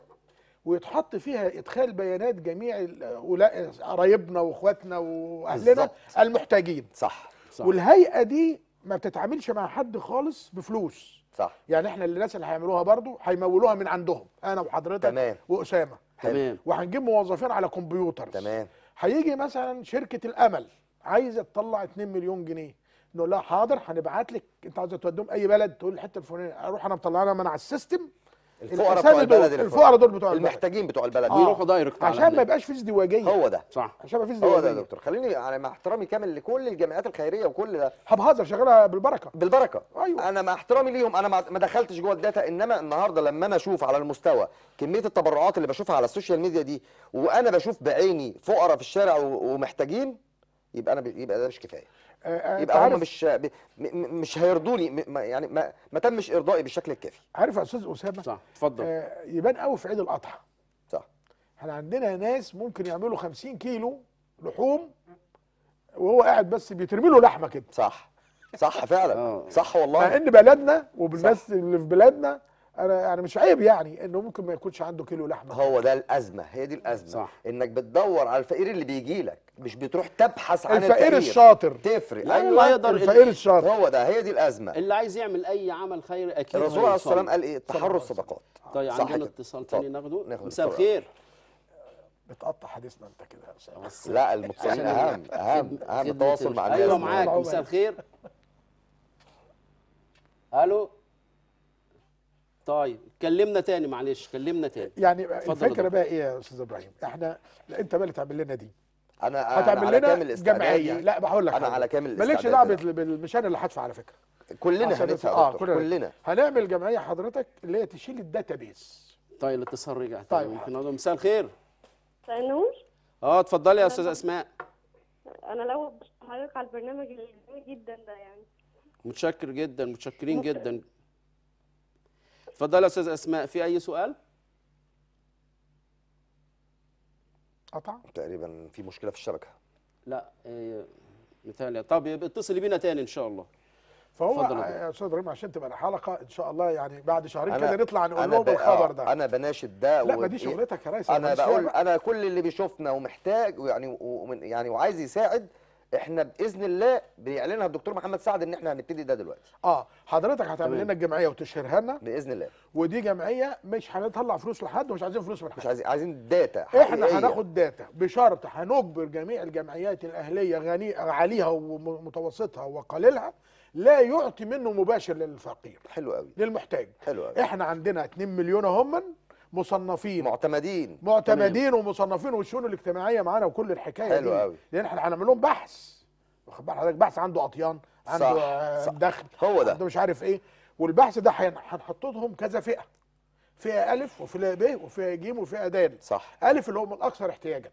ويتحط فيها ادخال بيانات جميع ال- ولا- قرايبنا واخواتنا واهلنا بالظبط. المحتاجين. صح صح. والهيئه دي ما بتتعاملش مع حد خالص بفلوس. صح. يعني احنا الناس اللي هيعملوها برضو هيمولوها من عندهم، انا وحضرتك تمام. واسامه. تمام. وهنجيب موظفين على كمبيوتر. تمام. هيجي مثلا شركه الامل عايزه تطلع اتنين مليون جنيه، نقول لها حاضر هنبعت لك، انت عايزه توديهم اي بلد، تقول الحته الفلانيه، اروح انا مطلع لها من على السيستم الفقراء الأسامي بتوع دول، البلد اللي فوق. الفقراء دول بتوع البلد. المحتاجين بتوع البلد. آه. ويروحوا دايركت على عشان ما هناك. يبقاش في ازدواجيه. هو ده. صح. عشان ما في هو ده يا ازدواجيه. دكتور. خليني يعني مع احترامي كامل لكل الجمعيات الخيريه وكل ده هبهزر شغاله بالبركه. بالبركه. أيوة. انا مع احترامي ليهم، انا ما ما دخلتش جوه الداتا، انما النهارده لما انا اشوف على المستوى كميه التبرعات اللي بشوفها على السوشيال ميديا دي، وانا بشوف بعيني فقراء في الشارع و- ومحتاجين، يبقى انا ب... يبقى ده مش كفايه. آه، آه، أنت يبقى هم عارف- مش ب... م... مش هيرضوني، م... ما- يعني ما... ما تمش ارضائي بالشكل الكافي. عارف يا استاذ اسامه، صح. اتفضل. آه يبان قوي في عيد الاضحى. صح. احنا عندنا ناس ممكن يعملوا خمسين كيلو لحوم وهو قاعد بس بيترمي له لحمه كده، صح. صح فعلا. آه. صح مع والله. ان بلدنا وبالناس اللي في بلادنا انا يعني مش عيب يعني انه ممكن ما يكونش عنده كيلو لحمه. هو ده الازمه، هي دي الازمه. صح. انك بتدور على الفقير اللي بيجي لك، مش بتروح تبحث عن الفقير الفقير الشاطر. تفرق. لا، ايوه لا يقدر الفقير الشاطر. هو ده، هي دي الازمه. اللي عايز يعمل اي عمل خير اكيد الرسول عليه الصلاه والسلام هيوصل. قال ايه؟ تحروا الصدقات. طيب صح عندنا كده. اتصال تاني اتفضل. ناخده. ناخد مساء اتصال. الخير. بتقطع حديثنا انت كده يا استاذ. بس لا، المتصلين اهم اهم خدمة- اهم خدمة التواصل مع ال- الناس. ايوه معاك. مساء الخير. الو. طيب كلمنا تاني، معلش كلمنا تاني. يعني اتفضل يا الفكره دكتور. بقى ايه يا استاذ ابراهيم؟ احنا لا، انت بقى اللي تعمل لنا دي. انا أنا هتعمل على لنا كامل استعدادي. جمعيه. لا بقول لك انا حاجة. على كامل مالكش الاستعداد دعوه ده. بال- بال- مش انا اللي هدفع على فكره. كلنا عشان هندفع اه يا دكتور، كلنا كلنا. هنعمل جمعيه حضرتك اللي هي تشيل الداتابيس. طيب الاتصال رجع. طيب، ممكن نقول مساء الخير. نور. اه اتفضلي يا استاذ اسماء. انا لو بشكر حضرتك على البرنامج الجميل جدا ده يعني. متشكر جدا، متشكرين جدا. اتفضلي يا استاذ اسماء، في اي سؤال؟ قطع. تقريبا في مشكله في الشبكه. لا إيه مثالي. طب يبقى اتصلي بينا تاني ان شاء الله. فهو اتفضل يا يا استاذ ابراهيم عشان تبقى الحلقه ان شاء الله يعني بعد شهرين أنا- كده نطلع نقول أنا لهم ب- الخبر آه، ده. انا بناشد ده. لا و- ما دي شغلتك يا ريس. انا ماليش فيها بقول بقى. انا كل اللي بيشوفنا ومحتاج يعني ومن يعني وعايز يساعد، احنا باذن الله بيعلنها الدكتور محمد سعد ان احنا هنبتدي ده دلوقتي اه حضرتك هتعمل تمام. لنا الجمعيه وتشهرها لنا، باذن الله. ودي جمعيه مش هنطلع فلوس لحد ومش عايزين فلوس من مش حد. عايزين عايزين داتا احنا حقيقية. هناخد داتا بشرط هنجبر جميع الجمعيات الاهليه غني عليها ومتوسطها وقليلها لا يعطي منه مباشر للفقير حلو قوي، للمحتاج. حلو قوي. احنا عندنا اتنين مليون هم مصنفين معتمدين. معتمدين ومصنفين، والشؤون الاجتماعيه معانا وكل الحكايه حلو دي. قوي. لان احنا هنعمل لهم بحث، واخد بال حضرتك؟ بحث عنده اطيان، عنده صح، آه، صح. دخل، هو ده. عنده مش عارف ايه. والبحث ده هن- هنحط لهم كذا فئه، فئه الف وفئه ب وفئه ج وفئه د. صح. الف اللي هم الاكثر احتياجا،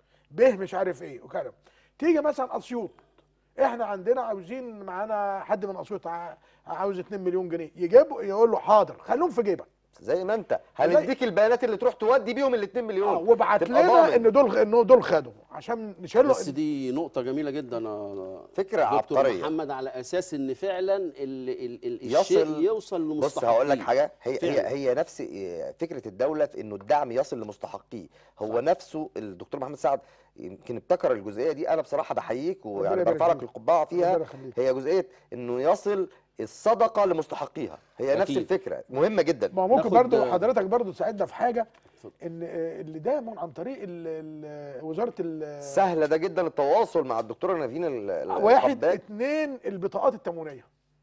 ب مش عارف ايه وكده. تيجي مثلا اسيوط، احنا عندنا عاوزين معانا حد من اسيوط ع- عاوز اتنين مليون جنيه، يجيبوا يقول له حاضر خليهم في جيبك. زي ما انت هنديك البيانات اللي تروح تودي بيهم ال اتنين مليون. اه وابعت تبقى لنا ضامن. ان دول ان دول خدوا عشان نشيل بس دي نقطة جميلة جدا يا فكرة دكتور عبقرية. محمد، على أساس إن فعلا ال ال ال يصل- الشيء يوصل بص لمستحقيه. هقول لك حاجه، هي هي فعلا. هي نفس فكره الدوله في انه الدعم يصل لمستحقيه. هو صح. نفسه الدكتور محمد سعد يمكن ابتكر الجزئيه دي. انا بصراحه بحييك ويعني ربنا برفع لك يبارك القبعه فيها. ربنا يخليك. هي جزئيه انه يصل الصدقه لمستحقيها، هي نفس أكيد. الفكره مهمه جدا. ما هو ممكن ناخد- برضو حضرتك برضو تساعدنا في حاجه، اتفضل. ان آه، اللي ده من عن طريق ال ال وزاره ال سهله ده جدا التواصل مع الدكتوره نافين ال- ال- واحد الحباك. اتنين البطاقات التموينيه،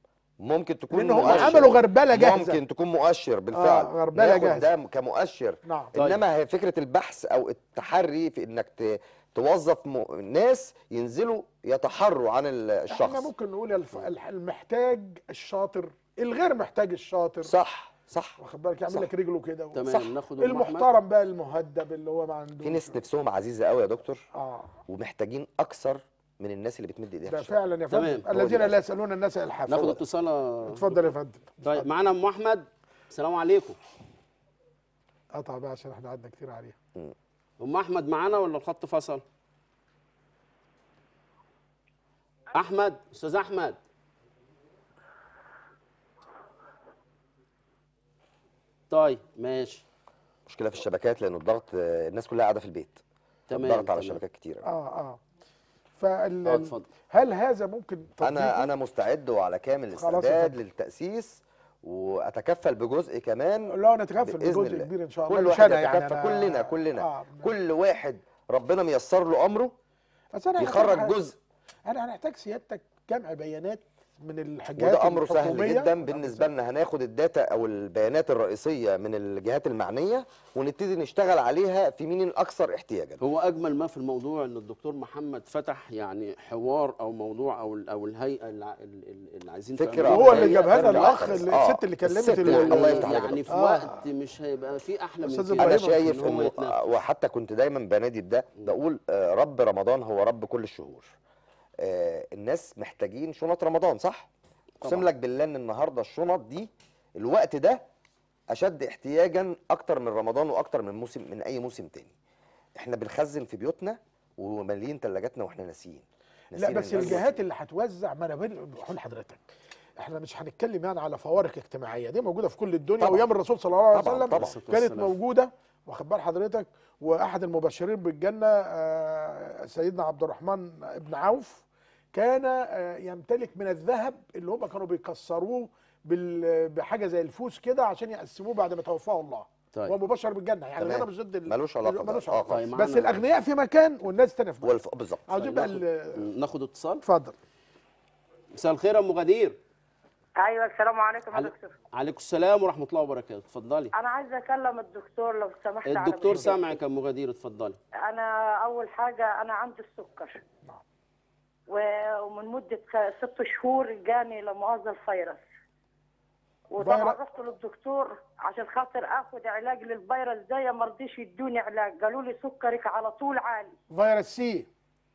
ممكن تكون لان هم مؤشر. عملوا غربله جاهزه. ممكن تكون مؤشر بالفعل. آه، غربلة ناخد جاهزة. ده كمؤشر. نعم. طيب. انما هي فكره البحث او التحري في انك ت- توظف م... ناس ينزلوا يتحروا عن ال- الشخص. احنا ممكن نقول الف- الح- المحتاج الشاطر، الغير محتاج الشاطر، صح صح. واخد بالك؟ يعمل صح. لك رجله كده و- تمام. صح. ناخد أم أحمد. المحترم بقى المهذب اللي هو ما عندوش. في ناس نفسهم عزيزه قوي يا دكتور، اه ومحتاجين اكثر من الناس اللي بتمد ايديها في ده الشارع. فعلا يا تمام. فندم، الذين لا يسالون الناس الحافه. ناخد هو ده. اتصال يا اتفضل يا فندم. طيب معانا ام احمد. السلام عليكم. قطع بقى عشان احنا قعدنا كتير عليها. ام احمد معانا ولا الخط فصل؟ احمد، استاذ احمد. طيب ماشي. مشكله في الشبكات لانه الضغط، آه، الناس كلها قاعده في البيت. تمام، الضغط على تمام. الشبكات كتير. اه اه فال اه اتفضل. هل هذا ممكن تطبيقه؟ انا انا مستعد وعلى كامل خلاص يا الاستعداد فندم. للتاسيس، واتكفل بجزء كمان. لا نتكفل بإذن بجزء الله. كبير ان شاء الله. كل مش واحد أنا يعني يتكفل، أنا- كلنا كلنا آه. كل واحد ربنا ميسر له امره بس أنا يخرج هنحتاج- جزء. انا هنحتاج سيادتك جمع بيانات من الحاجات وده امره سهل الحكومية. جدا بالنسبه لنا. هناخد الداتا او البيانات الرئيسيه من الجهات المعنيه ونبتدي نشتغل عليها في مين الاكثر احتياجا. هو اجمل ما في الموضوع ان الدكتور محمد فتح يعني حوار او موضوع او ال- او الهيئه الع- ال- ال- اللي عايزين فكرة تعملوها. وهو اللي هي جابها لنا ترجع الاخ خالص. اللي- آه، الست اللي كلمت الست ال- اللي- الله يفتح عليك يا يعني دكتور. في آه. وقت مش هيبقى في احلى من أستاذ كده. إبراهيم، انا شايف إن هو انه يتنفس. وحتى كنت دايما بنادي بده، بقول آه، رب رمضان هو رب كل الشهور. آه، الناس محتاجين شنط رمضان، صح؟ اقسم لك بالله ان النهارده الشنط دي الوقت ده اشد احتياجا اكتر من رمضان واكتر من موسم من اي موسم تاني. احنا بنخزن في بيوتنا ومالين ثلاجاتنا واحنا ناسيين. لا ناسيين بس الناس. الجهات اللي هتوزع، ما انا بقول لحضرتك احنا مش هنتكلم يعني على فوارق اجتماعيه، دي موجوده في كل الدنيا، طبعا. وايام الرسول صلى الله عليه طبعا وسلم طبعا كانت والسلام. موجوده. واخد بال حضرتك؟ واحد المبشرين بالجنه آه، سيدنا عبد الرحمن بن عوف كان آه، يمتلك من الذهب اللي هم كانوا بيكسروه بال- بحاجه زي الفوس كده عشان يقسموه بعد ما توفاه الله. طيب. هو مبشر بالجنه، يعني تمام. الغنى مش ضد ال- ملوش علاقة ال- ملوش بقى. آه، علاقه. طيب، بس معانا- الاغنياء في مكان والناس تانية في مكان. والف... بالظبط. عاوزين طيب، بقى ناخد, ال- ناخد اتصال. اتفضل. مساء الخير يا ام غدير. ايوه السلام عليكم يا علي- دكتور. عليكم السلام ورحمه الله وبركاته، اتفضلي. انا عايزه اكلم الدكتور لو سمحت. على الدكتور مشكلتي. سامعك يا ام غدير، اتفضلي. انا اول حاجه انا عندي السكر. نعم. و- ومن مده خ- ست شهور جاني لا مؤاخذه الفيروس. وطبعا فيروس؟ رحت للدكتور عشان خاطر اخد علاج للفيروس ده، ما رضيش يدوني علاج، قالوا لي سكرك على طول عالي. فيروس سي.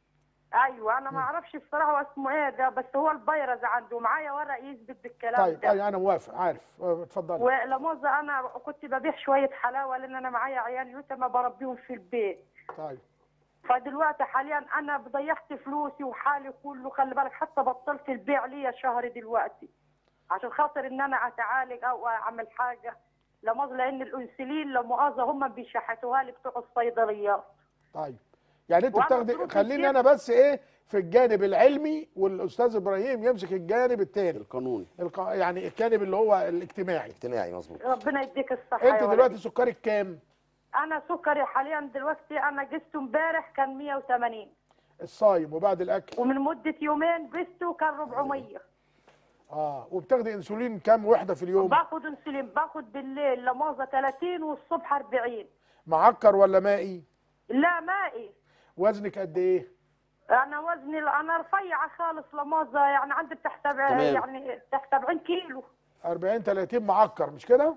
ايوه انا ما اعرفش الصراحه هو اسمه ايه ده، بس هو الفيروس عنده، معايا ورق يثبت بالكلام طيب ده. أي انا موافق، عارف. آه، اتفضلي. ولا مؤاخذه انا كنت ببيع شويه حلاوه لان انا معايا عيال يتامى بربيهم في البيت. طيب. فدلوقتي حاليا انا ضيعت فلوسي وحالي كله، خلي بالك حتى بطلت البيع ليا شهر دلوقتي عشان خاطر ان انا اتعالج او اعمل حاجه لا مؤاخذه، لان الانسولين لا مؤاخذه هم بيشحتوها لي بتوع الصيدليات. طيب يعني انت وأنا بتاخدي، ظروفي خليني كده. انا بس ايه في الجانب العلمي والاستاذ ابراهيم يمسك الجانب الثاني، القانون. الق... يعني الجانب اللي هو الاجتماعي. اجتماعي مظبوط. ربنا يديك الصحه انت يا دلوقتي ولدي. سكرك كام؟ انا سكري حاليا دلوقتي انا قسته امبارح كان مية وثمانين، الصايم وبعد الاكل. ومن مده يومين قسته كان أربعمية. اه وبتاخدي انسولين كام وحده في اليوم؟ باخد انسولين، باخد بالليل لا مؤاخذه ثلاثين والصبح أربعين. معكر ولا مائي؟ لا مائي. وزنك قد ايه؟ انا وزني انا رفيعه خالص لا مؤاخذه، يعني عندي تحت يعني تحت سبعين كيلو. أربعين ثلاثين معكر مش كده؟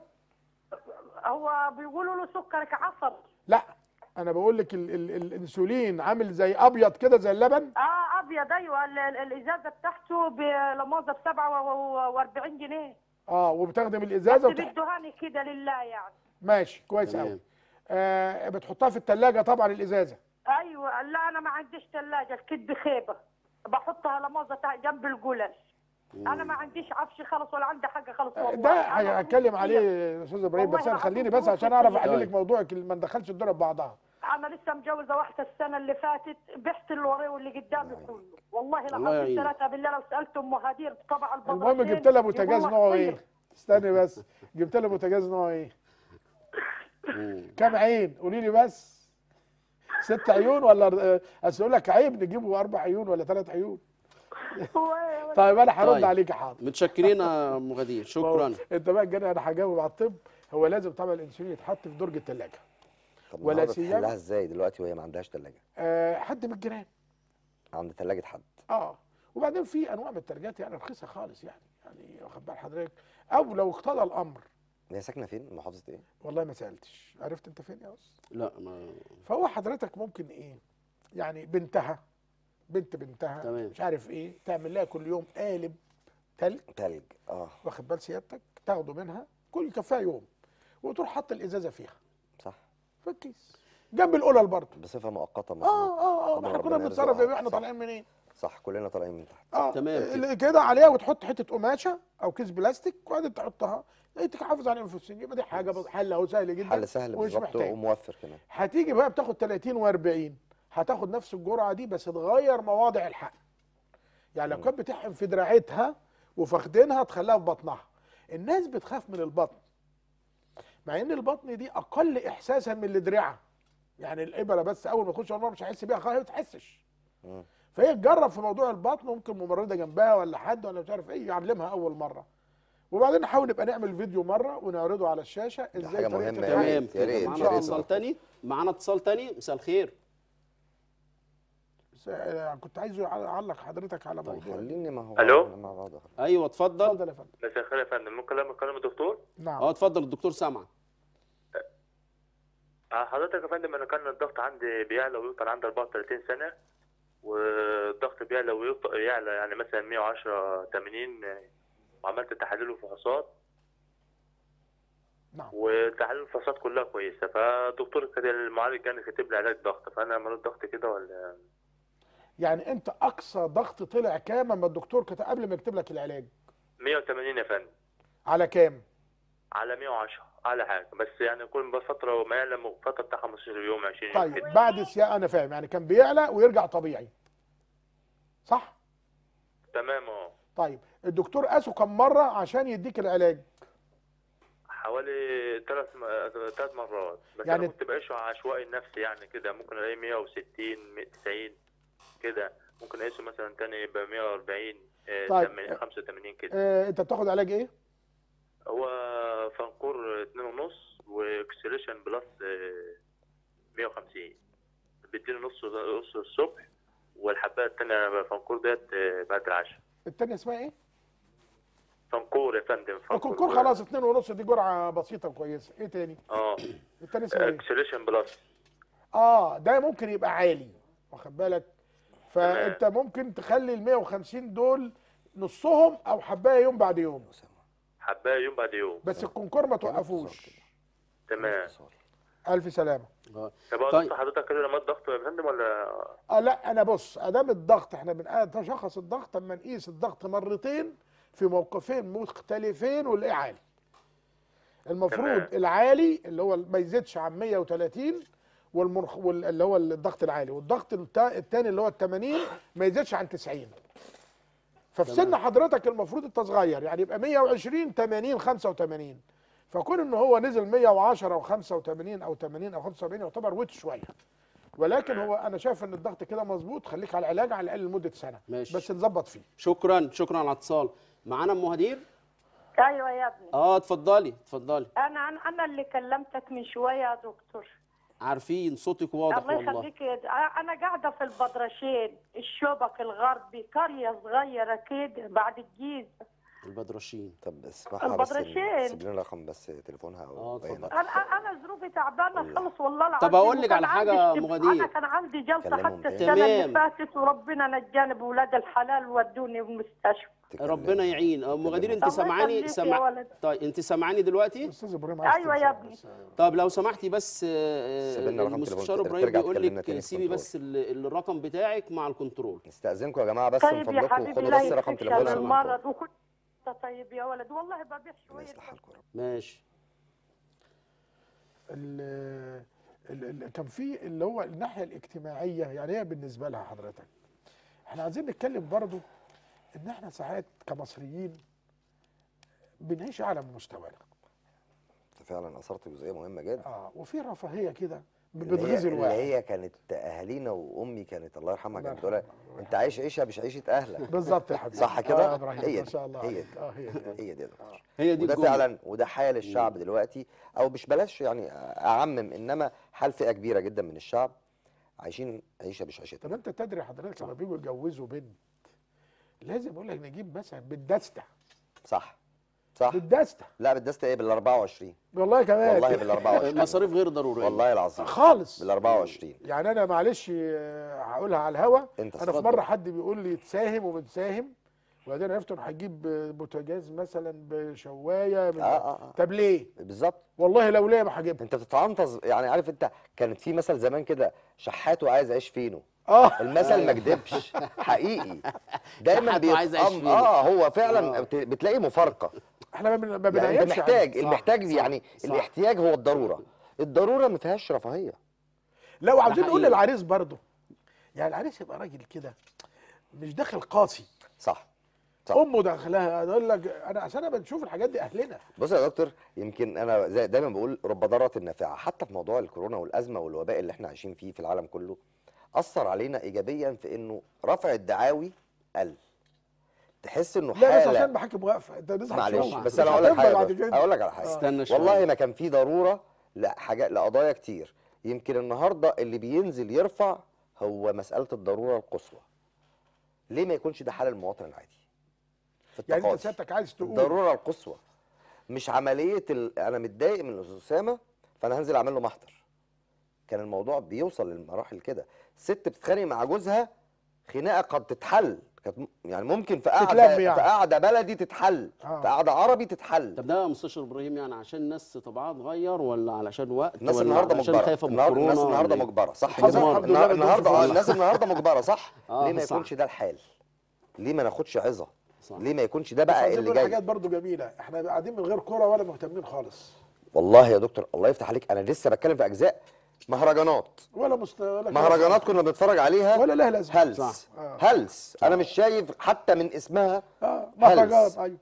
هو بيقولوا له سكرك عصب. لا انا بقول لك ال ال الانسولين عامل زي ابيض كده زي اللبن. اه ابيض ايوه، ال- ال- الازازه بتاعته ب- لا مؤاخذه ب سبعة وأربعين جنيه. اه وبتاخدي من الازازه بس وتح... بيدوهاني كده لله يعني. ماشي كويس تمام. قوي. آه بتحطها في الثلاجه طبعا الازازه. ايوه لا انا ما عنديش ثلاجه، الكد خيبه، بحطها لا مؤاخذه تحت جنب الجلش. انا ما عنديش عفش خالص ولا عندي حاجه خالص والله. ده أنا هتكلم ظروفي عليه كتير. يا استاذ ابراهيم، والله بس انا العظيم خليني بس ظروفي عشان اعرف كتير. احلل لك طيب. موضوعك اللي ما ندخلش الدنيا ببعضها. انا لسه متجوزه واحده السنه اللي فاتت، بعت اللي وراي واللي قدامي كله، والله الله العظيم يعينك. ثلاثه بالله لو سالت ام هدير طبع البطاطين. المهم جبت لها بوتاجاز يقولوا نوعه ايه؟ طير. استني بس، جبت لها بوتاجاز نوعه ايه؟ مم. كام عين؟ قولي لي بس. ست عيون ولا اصل اقول لك عيب نجيبه اربع عيون ولا ثلاث عيون؟ هو- طيب انا هرد طيب. عليك حاضر. متشكرين يا ام غدير، شكرا. انت بقى الجانب انا هجاوب على الطب. هو لازم طبعا الانسولين يتحط في درج الثلاجه. طب ولا ولا سيما. تحلها ازاي دلوقتي وهي ما عندهاش ثلاجه؟ أه حد من الجيران. عند ثلاجه حد. اه وبعدين في انواع من الثلاجات يعني رخيصه خالص يعني يعني واخد بال حضرتك، او لو اقتضى الامر. هي ساكنه فين؟ محافظه ايه؟ والله ما سالتش، عرفت انت فين يا استاذ؟ لا ما فهو حضرتك ممكن ايه يعني بنتها بنت بنتها تمام. مش عارف ايه تعمل لها كل يوم قالب تلج، تلج. اه واخد بال سيادتك، تاخده منها كل كفايه يوم وتروح حط الازازه فيها صح. في الكيس جنب القلل برضه. بصفه مؤقته اه مظبوط. اه اه طبعاً احنا كنا ربنا بنتصرف يرزقها. ايه واحنا صح. طالعين منين؟ صح كلنا طالعين من تحت. اه تمام كده. كده. كده عليها وتحط حته قماشه او كيس بلاستيك وبعدين تحطها تحافظ على الانفوسين، يبقى دي حاجه بس- حل اهو سهل جدا. حل سهل ومش بالظبط محتاج. وموفر كمان. هتيجي بقى بتاخد ثلاثين وأربعين، هتاخد نفس الجرعه دي بس تغير مواضع الحقن. يعني لو كانت بتحقن في دراعتها وفخدينها تخليها في بطنها. الناس بتخاف من البطن، مع ان البطن دي اقل احساسا من الدراعه. يعني الابره بس اول ما تخش المرة مش هيحس بيها خالص، ما تحسش. مم. فهي تجرب في موضوع البطن، ممكن ممرضه جنبها ولا حد ولا مش عارف ايه يعلمها اول مره. وبعدين نحاول نبقى نعمل فيديو مره ونعرضه على الشاشه دي ازاي حاجة طريقه مهمة التعامل. يا تمام ريت، يا كده. ريت، معانا يا ريت. اتصال تاني، معانا اتصال تاني. مساء الخير. بس، آه، كنت عايز اعلق حضرتك على طيب موضوع. خليني ما هو ألو؟ إحنا مع بعض. ايوه اتفضل. اتفضل يا فندم. مساء الخير يا فندم، ممكن لما اكلم الدكتور؟ نعم. اه اتفضل الدكتور سامع. آه، حضرتك يا فندم انا كان الضغط عندي بيعلى ويوصل عندي أربعة وثلاثين سنه، والضغط بيعلى ويوصل يعلى يعني مثلا مية وعشرة ثمانين، وعملت تحاليل وفحوصات نعم. وتحاليل الفحوصات كلها كويسه، فالدكتور كده المعالج كان كاتب لي علاج ضغط، فانا مريض ضغط كده ولا؟ يعني انت اقصى ضغط طلع كام اما الدكتور كتب قبل ما يكتب لك العلاج؟ مية وتمانين يا فندم. على كام؟ على مية وعشرة اعلى حاجه، بس يعني كل فتره ما يعلى فتره بتاع خمستاشر يوم عشرين يوم طيب كده. بعد السياقه انا فاهم، يعني كان بيعلى ويرجع طبيعي صح؟ تمام اه. طيب الدكتور قاسه كم مره عشان يديك العلاج؟ حوالي ثلاث ثلاث مرات، بس يعني انا كنت بعيشه عشوائي نفسي يعني كده، ممكن الاقي مية وستين تسعين كده، ممكن اقيسه مثلا تاني يبقى مية وأربعين طيب. خمسة وتمانين كده. آه انت بتاخد علاج ايه؟ هو فانكور اتنين ونص واكسليشن بلس مية وخمسين، بيديني نص نص الصبح، والحبايه التانيه فانكور ديت بعد العشاء. التانية اسمها ايه؟ فانكور يا فندم. الكونكور خلاص اتنين ونص دي جرعه بسيطه وكويسه. ايه تاني؟ اه التاني اسمه ايه؟ اكسليشن بلس. اه ده ممكن يبقى عالي، واخد بالك؟ فانت ممكن تخلي ال مية وخمسين دول نصهم او حبايه يوم بعد يوم. حبايه يوم بعد يوم، بس الكونكور ما توقفوش. تمام. الف سلامه. طب اقول حضرتك كده لما الضغط يا فندم ولا؟ اه لا انا بص، ادام الضغط احنا بنشخص الضغط اما نقيس الضغط مرتين في موقفين مختلفين ونلاقيه عالي. المفروض تمام. العالي اللي هو ما يزيدش عن مية وتلاتين، والمرخ وال- اللي هو الضغط العالي، والضغط التا- التاني اللي هو ال تمانين ما يزيدش عن تسعين. ففي سن حضرتك المفروض انت صغير، يعني يبقى مية وعشرين تمانين خمسة وتمانين، فكون ان هو نزل مية وعشرة وخمسة وتمانين او تمانين او خمسة وسبعين يعتبر ويت شويه. ولكن هو انا شايف ان الضغط كده مظبوط، خليك على العلاج على الاقل لمده سنه. ماشي. بس نظبط فيه. شكرا شكرا على الاتصال. معانا ام هدير. ايوه يا ابني. اه اتفضلي اتفضلي. انا انا انا اللي كلمتك من شويه يا دكتور. عارفين صوتك واضح الله والله. يخليك يا د- انا قاعده في البدرشين الشبك الغربي، قريه صغيره كده بعد الجيزه. البدرشين. طب اسمعها بس، البدرشين. سيب لنا رقم بس تليفونها او اه اتفضل. انا انا ظروفي تعبانه خالص والله العظيم. طب أقول لك وكان على حاجة عندي يا أم استبحان. غدير. انا كان عندي جلسه كلمهم حتى تاني. السنه اللي تمام. فاتت، وربنا نجاني بولاد الحلال ودوني المستشفى. ربنا يعين. ام غدير انت الله سامعاني؟ يخليك يا سمع... ولد. طيب انت سامعاني دلوقتي؟ استاذ ابراهيم عايز ايوه يا ابني. طب لو سمحتي بس آه، سيب لنا رقم المستشار تليفون، ابراهيم ترجع بيقول تكلمنا لك تاني في سيبي كنترول. بس ال- الرقم بتاعك مع الكنترول. نستأذنكم يا جماعه بس من طيب يا فضلكم حبيبي خدوا لا بس رقم يكفيك تليفونها. شر المرض وكل طيب يا ولد، والله ببيع الله شويه. يصلح حالكم يا رب. ماشي. ال- ال- ال- كان في اللي هو الناحيه الاجتماعيه، يعني هي بالنسبه لها حضرتك. احنا عايزين نتكلم برضو ان احنا ساعات كمصريين بنعيش اعلى من مستوانا. انت فعلا اثرت جزئيه مهمه جدا. اه وفي رفاهيه كده اللي هي, بتغذي اللي الواحد. هي كانت اهالينا وامي كانت الله يرحمها الله كانت تقول لها يرحمها. انت عايش عيشه مش عيشه اهلك. بالظبط يا حبيبي. صح اه كده؟ يا ابراهيم هي ما دي، شاء الله هي عليك. دي. اه هي دي. هي دي يا دكتور. هي دي وده الجملة. فعلا وده حال الشعب دلوقتي، او مش بلاش يعني اعمم، انما حال فئه كبيره جدا من الشعب عايشين عيشه مش عيشتنا. طب انت تدري حضرتك لما بيجوا يجوزوا بنت لازم يقول لك نجيب مثلا بالدستة. صح صح. بالدستة. لا بالدستة ايه؟ بال أربعة وعشرين. والله كمان. والله بال أربعة وعشرين. مصاريف غير ضروريه. والله العظيم خالص. بال أربعة وعشرين. يعني انا معلش آه، هقولها على الهوا. انت انا في اتفضل. مره حد بيقول لي تساهم وبنساهم، وبعدين عرفت انه هجيب بوتاجاز مثلا بشوايه من آه آه آه. طب ليه؟ بالظبط. والله لو ليه ما هجيبها. انت بتتعنطز، يعني عارف انت كانت في مثل زمان كده، شحات وعايز عيش فينو. اه المثل ما كدبش، حقيقي دايما شحات وعايز عيش بيتأم فينو. اه هو فعلا آه. بت- بتلاقي مفارقه. احنا ما بن- ما يعني بنعيبش انت محتاج، صح، المحتاج صح، يعني صح. الاحتياج هو الضروره، الضروره ما فيهاش رفاهيه. لا وعاوزين ده نقول حقيقي. للعريس برضه، يعني العريس يبقى راجل كده مش داخل قاسي. صح صح. امه داخلها يقول لك انا عشان انا بنشوف الحاجات دي اهلنا. بص يا دكتور، يمكن انا زي دايما بقول رب ضاره نافعه، حتى في موضوع الكورونا والازمه والوباء اللي احنا عايشين فيه في العالم كله اثر علينا ايجابيا في انه رفع الدعاوي قل. تحس انه لا بس حاله عشان محاكم واقفه انت لسه معلش هتشوف. بس مش انا اقول لك هتفضل حاجه بعد بس. كده. اقول لك على حاجه استنى شوية. والله ما كان في ضروره لحاجات لقضايا كتير. يمكن النهارده اللي بينزل يرفع هو مساله الضروره القصوى. ليه ما يكونش ده حال المواطن العادي في يعني انت التقاضي؟ سيادتك عايز تقول الضروره القصوى، مش عمليه ال... انا متضايق من الاستاذ اسامه فانا هنزل اعمل له محضر. كان الموضوع بيوصل للمراحل كده، ست بتتخانق مع جوزها خناقه قد تتحل، كانت م- يعني ممكن في قعده تتلم يعني. في قعده بلدي تتحل، آه. في قعده عربي تتحل. طب ده يا مستشار ابراهيم يعني عشان الناس طبعها اتغير ولا علشان وقت الناس ولا النهارده عشان مجبره، خايفه من النهارده كورونا الناس النهارده ولا إيه؟ مجبره صح الحمد كده؟ لله النهار- بدون النهارده اه فلوس. الناس النهارده مجبره صح؟ آه، ليه ما صح. يكونش ده الحال؟ ليه ما ناخدش عظه؟ صح. ليه ما يكونش ده بس بقى عايزين اللي نقول جاي؟ حاجات برضو جميله، احنا قاعدين من غير كوره ولا مهتمين خالص، والله يا دكتور الله يفتح عليك، انا لسه بتكلم في اجزاء مهرجانات ولا مست... ولا مهرجانات كنا بنتفرج عليها ولا لها لازمه. هلس صح. آه. هلس انا مش شايف حتى من اسمها اه مهرجان. هلس. ايوه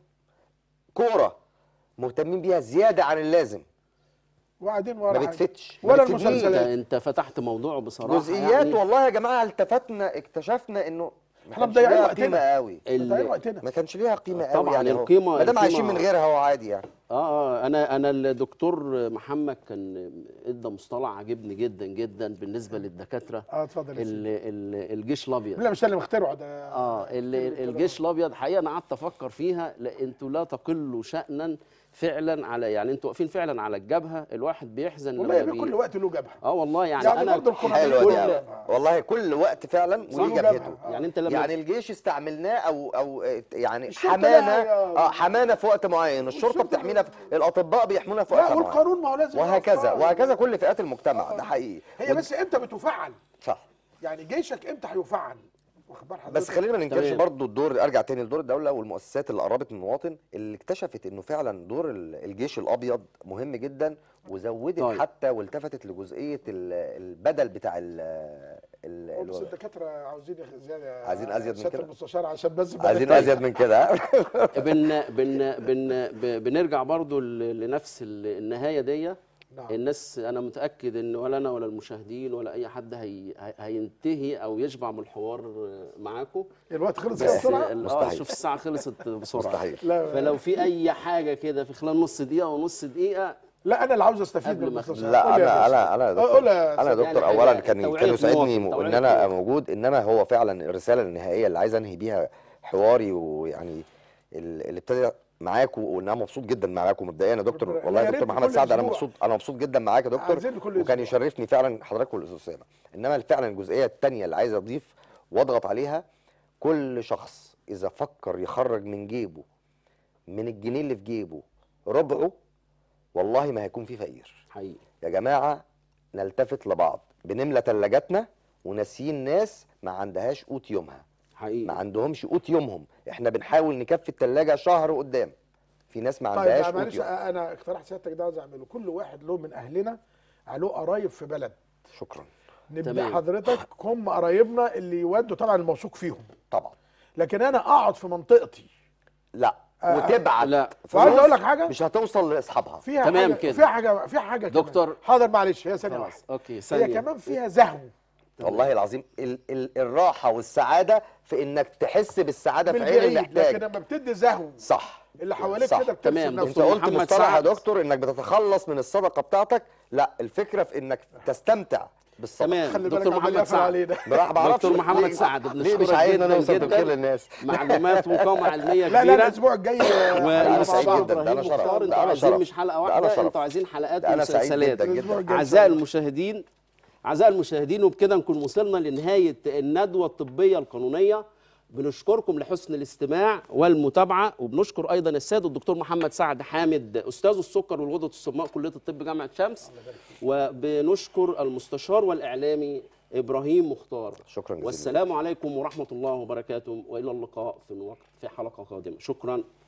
كوره مهتمين بيها زياده عن اللازم، وقاعدين ما ورا حاجة. بتفتش ما ولا بتفيدنيش. انت المسلسلات. انت فتحت موضوع بصراحه جزئيات يعني والله يا جماعه التفتنا اكتشفنا انه ما احنا كانش مضيعين ليها وقتنا. قيمه قوي، ال- مضيعين وقتنا. ما كانش ليها قيمه قوي طبعاً يعني. القيمة- ما دام عايشين القيمة- من غيرها هو عادي يعني. اه اه انا انا الدكتور محمد كان ادى مصطلح عجبني جدا جدا بالنسبه للدكاتره. اه اتفضل يا ال- سيدي. ال- الجيش الابيض. لا مش انا اللي مخترعه ده. اه ال- ال- الجيش الابيض حقيقه انا قعدت افكر فيها، لا انتوا لا تقلوا شأنا فعلا على، يعني انتوا واقفين فعلا على الجبهه، الواحد بيحزن والله يا لما بيه بي- كل وقت له جبهه. اه والله يعني, يعني انا برضه القرآن حلوه كل- دي أوي. والله كل وقت فعلا صح. وليه جبهة. جبهته. آه. يعني انت لما يعني الجيش استعملناه او او يعني الشرطة حمانا لها يا- اه حمانا في وقت معين، الشرطه والشرطة- بتحمينا في الاطباء بيحمونا في لا وقت معين، والقانون ما هو لازم وهكذا يقف. وهكذا كل فئات المجتمع. ده حقيقي. هي ود- بس امتى بتفعل؟ صح. يعني جيشك امتى هيفعل؟ واخد بال حضرتك؟ بس خلينا ما ننكرش تمام. برضو الدور، ارجع تاني لدور الدوله والمؤسسات اللي قربت من المواطن، اللي اكتشفت انه فعلا دور ال- الجيش الابيض مهم جدا، وزودت طيب. حتى والتفتت لجزئيه ال- البدل بتاع ال ال- هو بس ال- الدكاتره عاوزين يخ- زياده. عايزين أزيد من سيادة كده؟ المستشار عشان بس عايزين بقى- ازيد من كده. بن بن بن ب- بنرجع برضو ل- لنفس ال- النهايه دي. نعم. الناس انا متاكد ان ولا انا ولا المشاهدين ولا اي حد هي هي- هينتهي او يشبع من الحوار معاكم. الوقت خلص بس بسرعه. ال- اه مستحيل. شوف الساعه خلصت بسرعه. مستحيل. لا فلو في اي حاجه كده في خلال نص دقيقه ونص دقيقه. لا انا اللي عاوز استفيد قبل من ما المستشار. لا قول يا انا باشا. انا انا يا دكتور قول يا انا يا سيدي. دكتور يعني اولا حاجة كان توعية كان يسعدني مواطن، وان توعية انا مواطن. موجود، انما هو فعلا الرساله النهائيه اللي عايز انهي بيها حواري ويعني ال- اللي ابتدى معاكم، وان انا مبسوط جدا معاكم مبدئيا يا دكتور. ربنا- والله يا يا ريت دكتور محمد كل سعد انا أسبوع. مبسوط انا مبسوط جدا معاك يا دكتور، عايزين كل وكان أسبوع. يشرفني فعلا حضرتك والاستاذ اسامه. انما فعلا الجزئيه الثانيه اللي عايز اضيف واضغط عليها، كل شخص اذا فكر يخرج من جيبه من الجنيه اللي في جيبه ربعه، والله ما هيكون في فقير. حقيقي. يا جماعه نلتفت لبعض، بنملى ثلاجاتنا وناسيين ناس ما عندهاش قوت يومها، حقيقي. ما عندهمش قوت يومهم. احنا بنحاول نكفي الثلاجه شهر قدام، في ناس ما عندهاش طيب قوت معلش يوم. انا اقتراح سيادتك ده عاوز اعمله، كل واحد له من اهلنا له قرايب في بلد، شكرا. نبدا تمام. حضرتك هم قرايبنا اللي يودوا طبعا الموثوق فيهم، طبعا لكن انا اقعد في منطقتي لا آه، وتبعت لا. فلوس وعايز أقول لك حاجة؟ مش هتوصل لاصحابها. فيها تمام حاجة كده. فيها حاجه فيها حاجه كمان. دكتور. حاضر معلش هي ثانيه خلاص واحده. اوكي هي ثانيه. كمان فيها زهو والله العظيم ال ال الراحه والسعاده في انك تحس بالسعاده في عين بالبعيد، لكن المحتاج. لما بتدي زهو صح. اللي حواليك صح. كده تمام. بترسم انت نفسك. قلت محمد مصطلح يا سعد. دكتور انك بتتخلص من الصدقه بتاعتك، لا الفكره في انك تستمتع بالصدقه. تمام. خلي بالك دكتور عمال محمد يقفل سعد. علينا. ما بعرفش دكتور محمد ليه- سعد ليه مش بنشكرك عايزنا جدا نوصل جدا. بالخير للناس؟ معلومات وقامه علميه لا لا كبيره. الاسبوع الجاي أنا سعيد والمستشار جدا، ده أنا ابراهيم شرف. مختار. ده انتوا أنا عايزين شرف. مش حلقه ده أنا واحده، شرف. انتوا عايزين حلقات ده أنا سعيد ومسلسلات. جدا الأسبوع جدا. الجاي. اعزائي المشاهدين اعزائي المشاهدين وبكده نكون وصلنا لنهايه الندوه الطبيه القانونيه. بنشكركم لحسن الاستماع والمتابعه، وبنشكر ايضا السيد الدكتور محمد سعد حامد استاذ السكر والغدد الصماء كليه الطب جامعه شمس، وبنشكر المستشار والاعلامي ابراهيم مختار. شكرا جزيلا. والسلام عليكم ورحمه الله وبركاته، والى اللقاء في في حلقه قادمه. شكرا.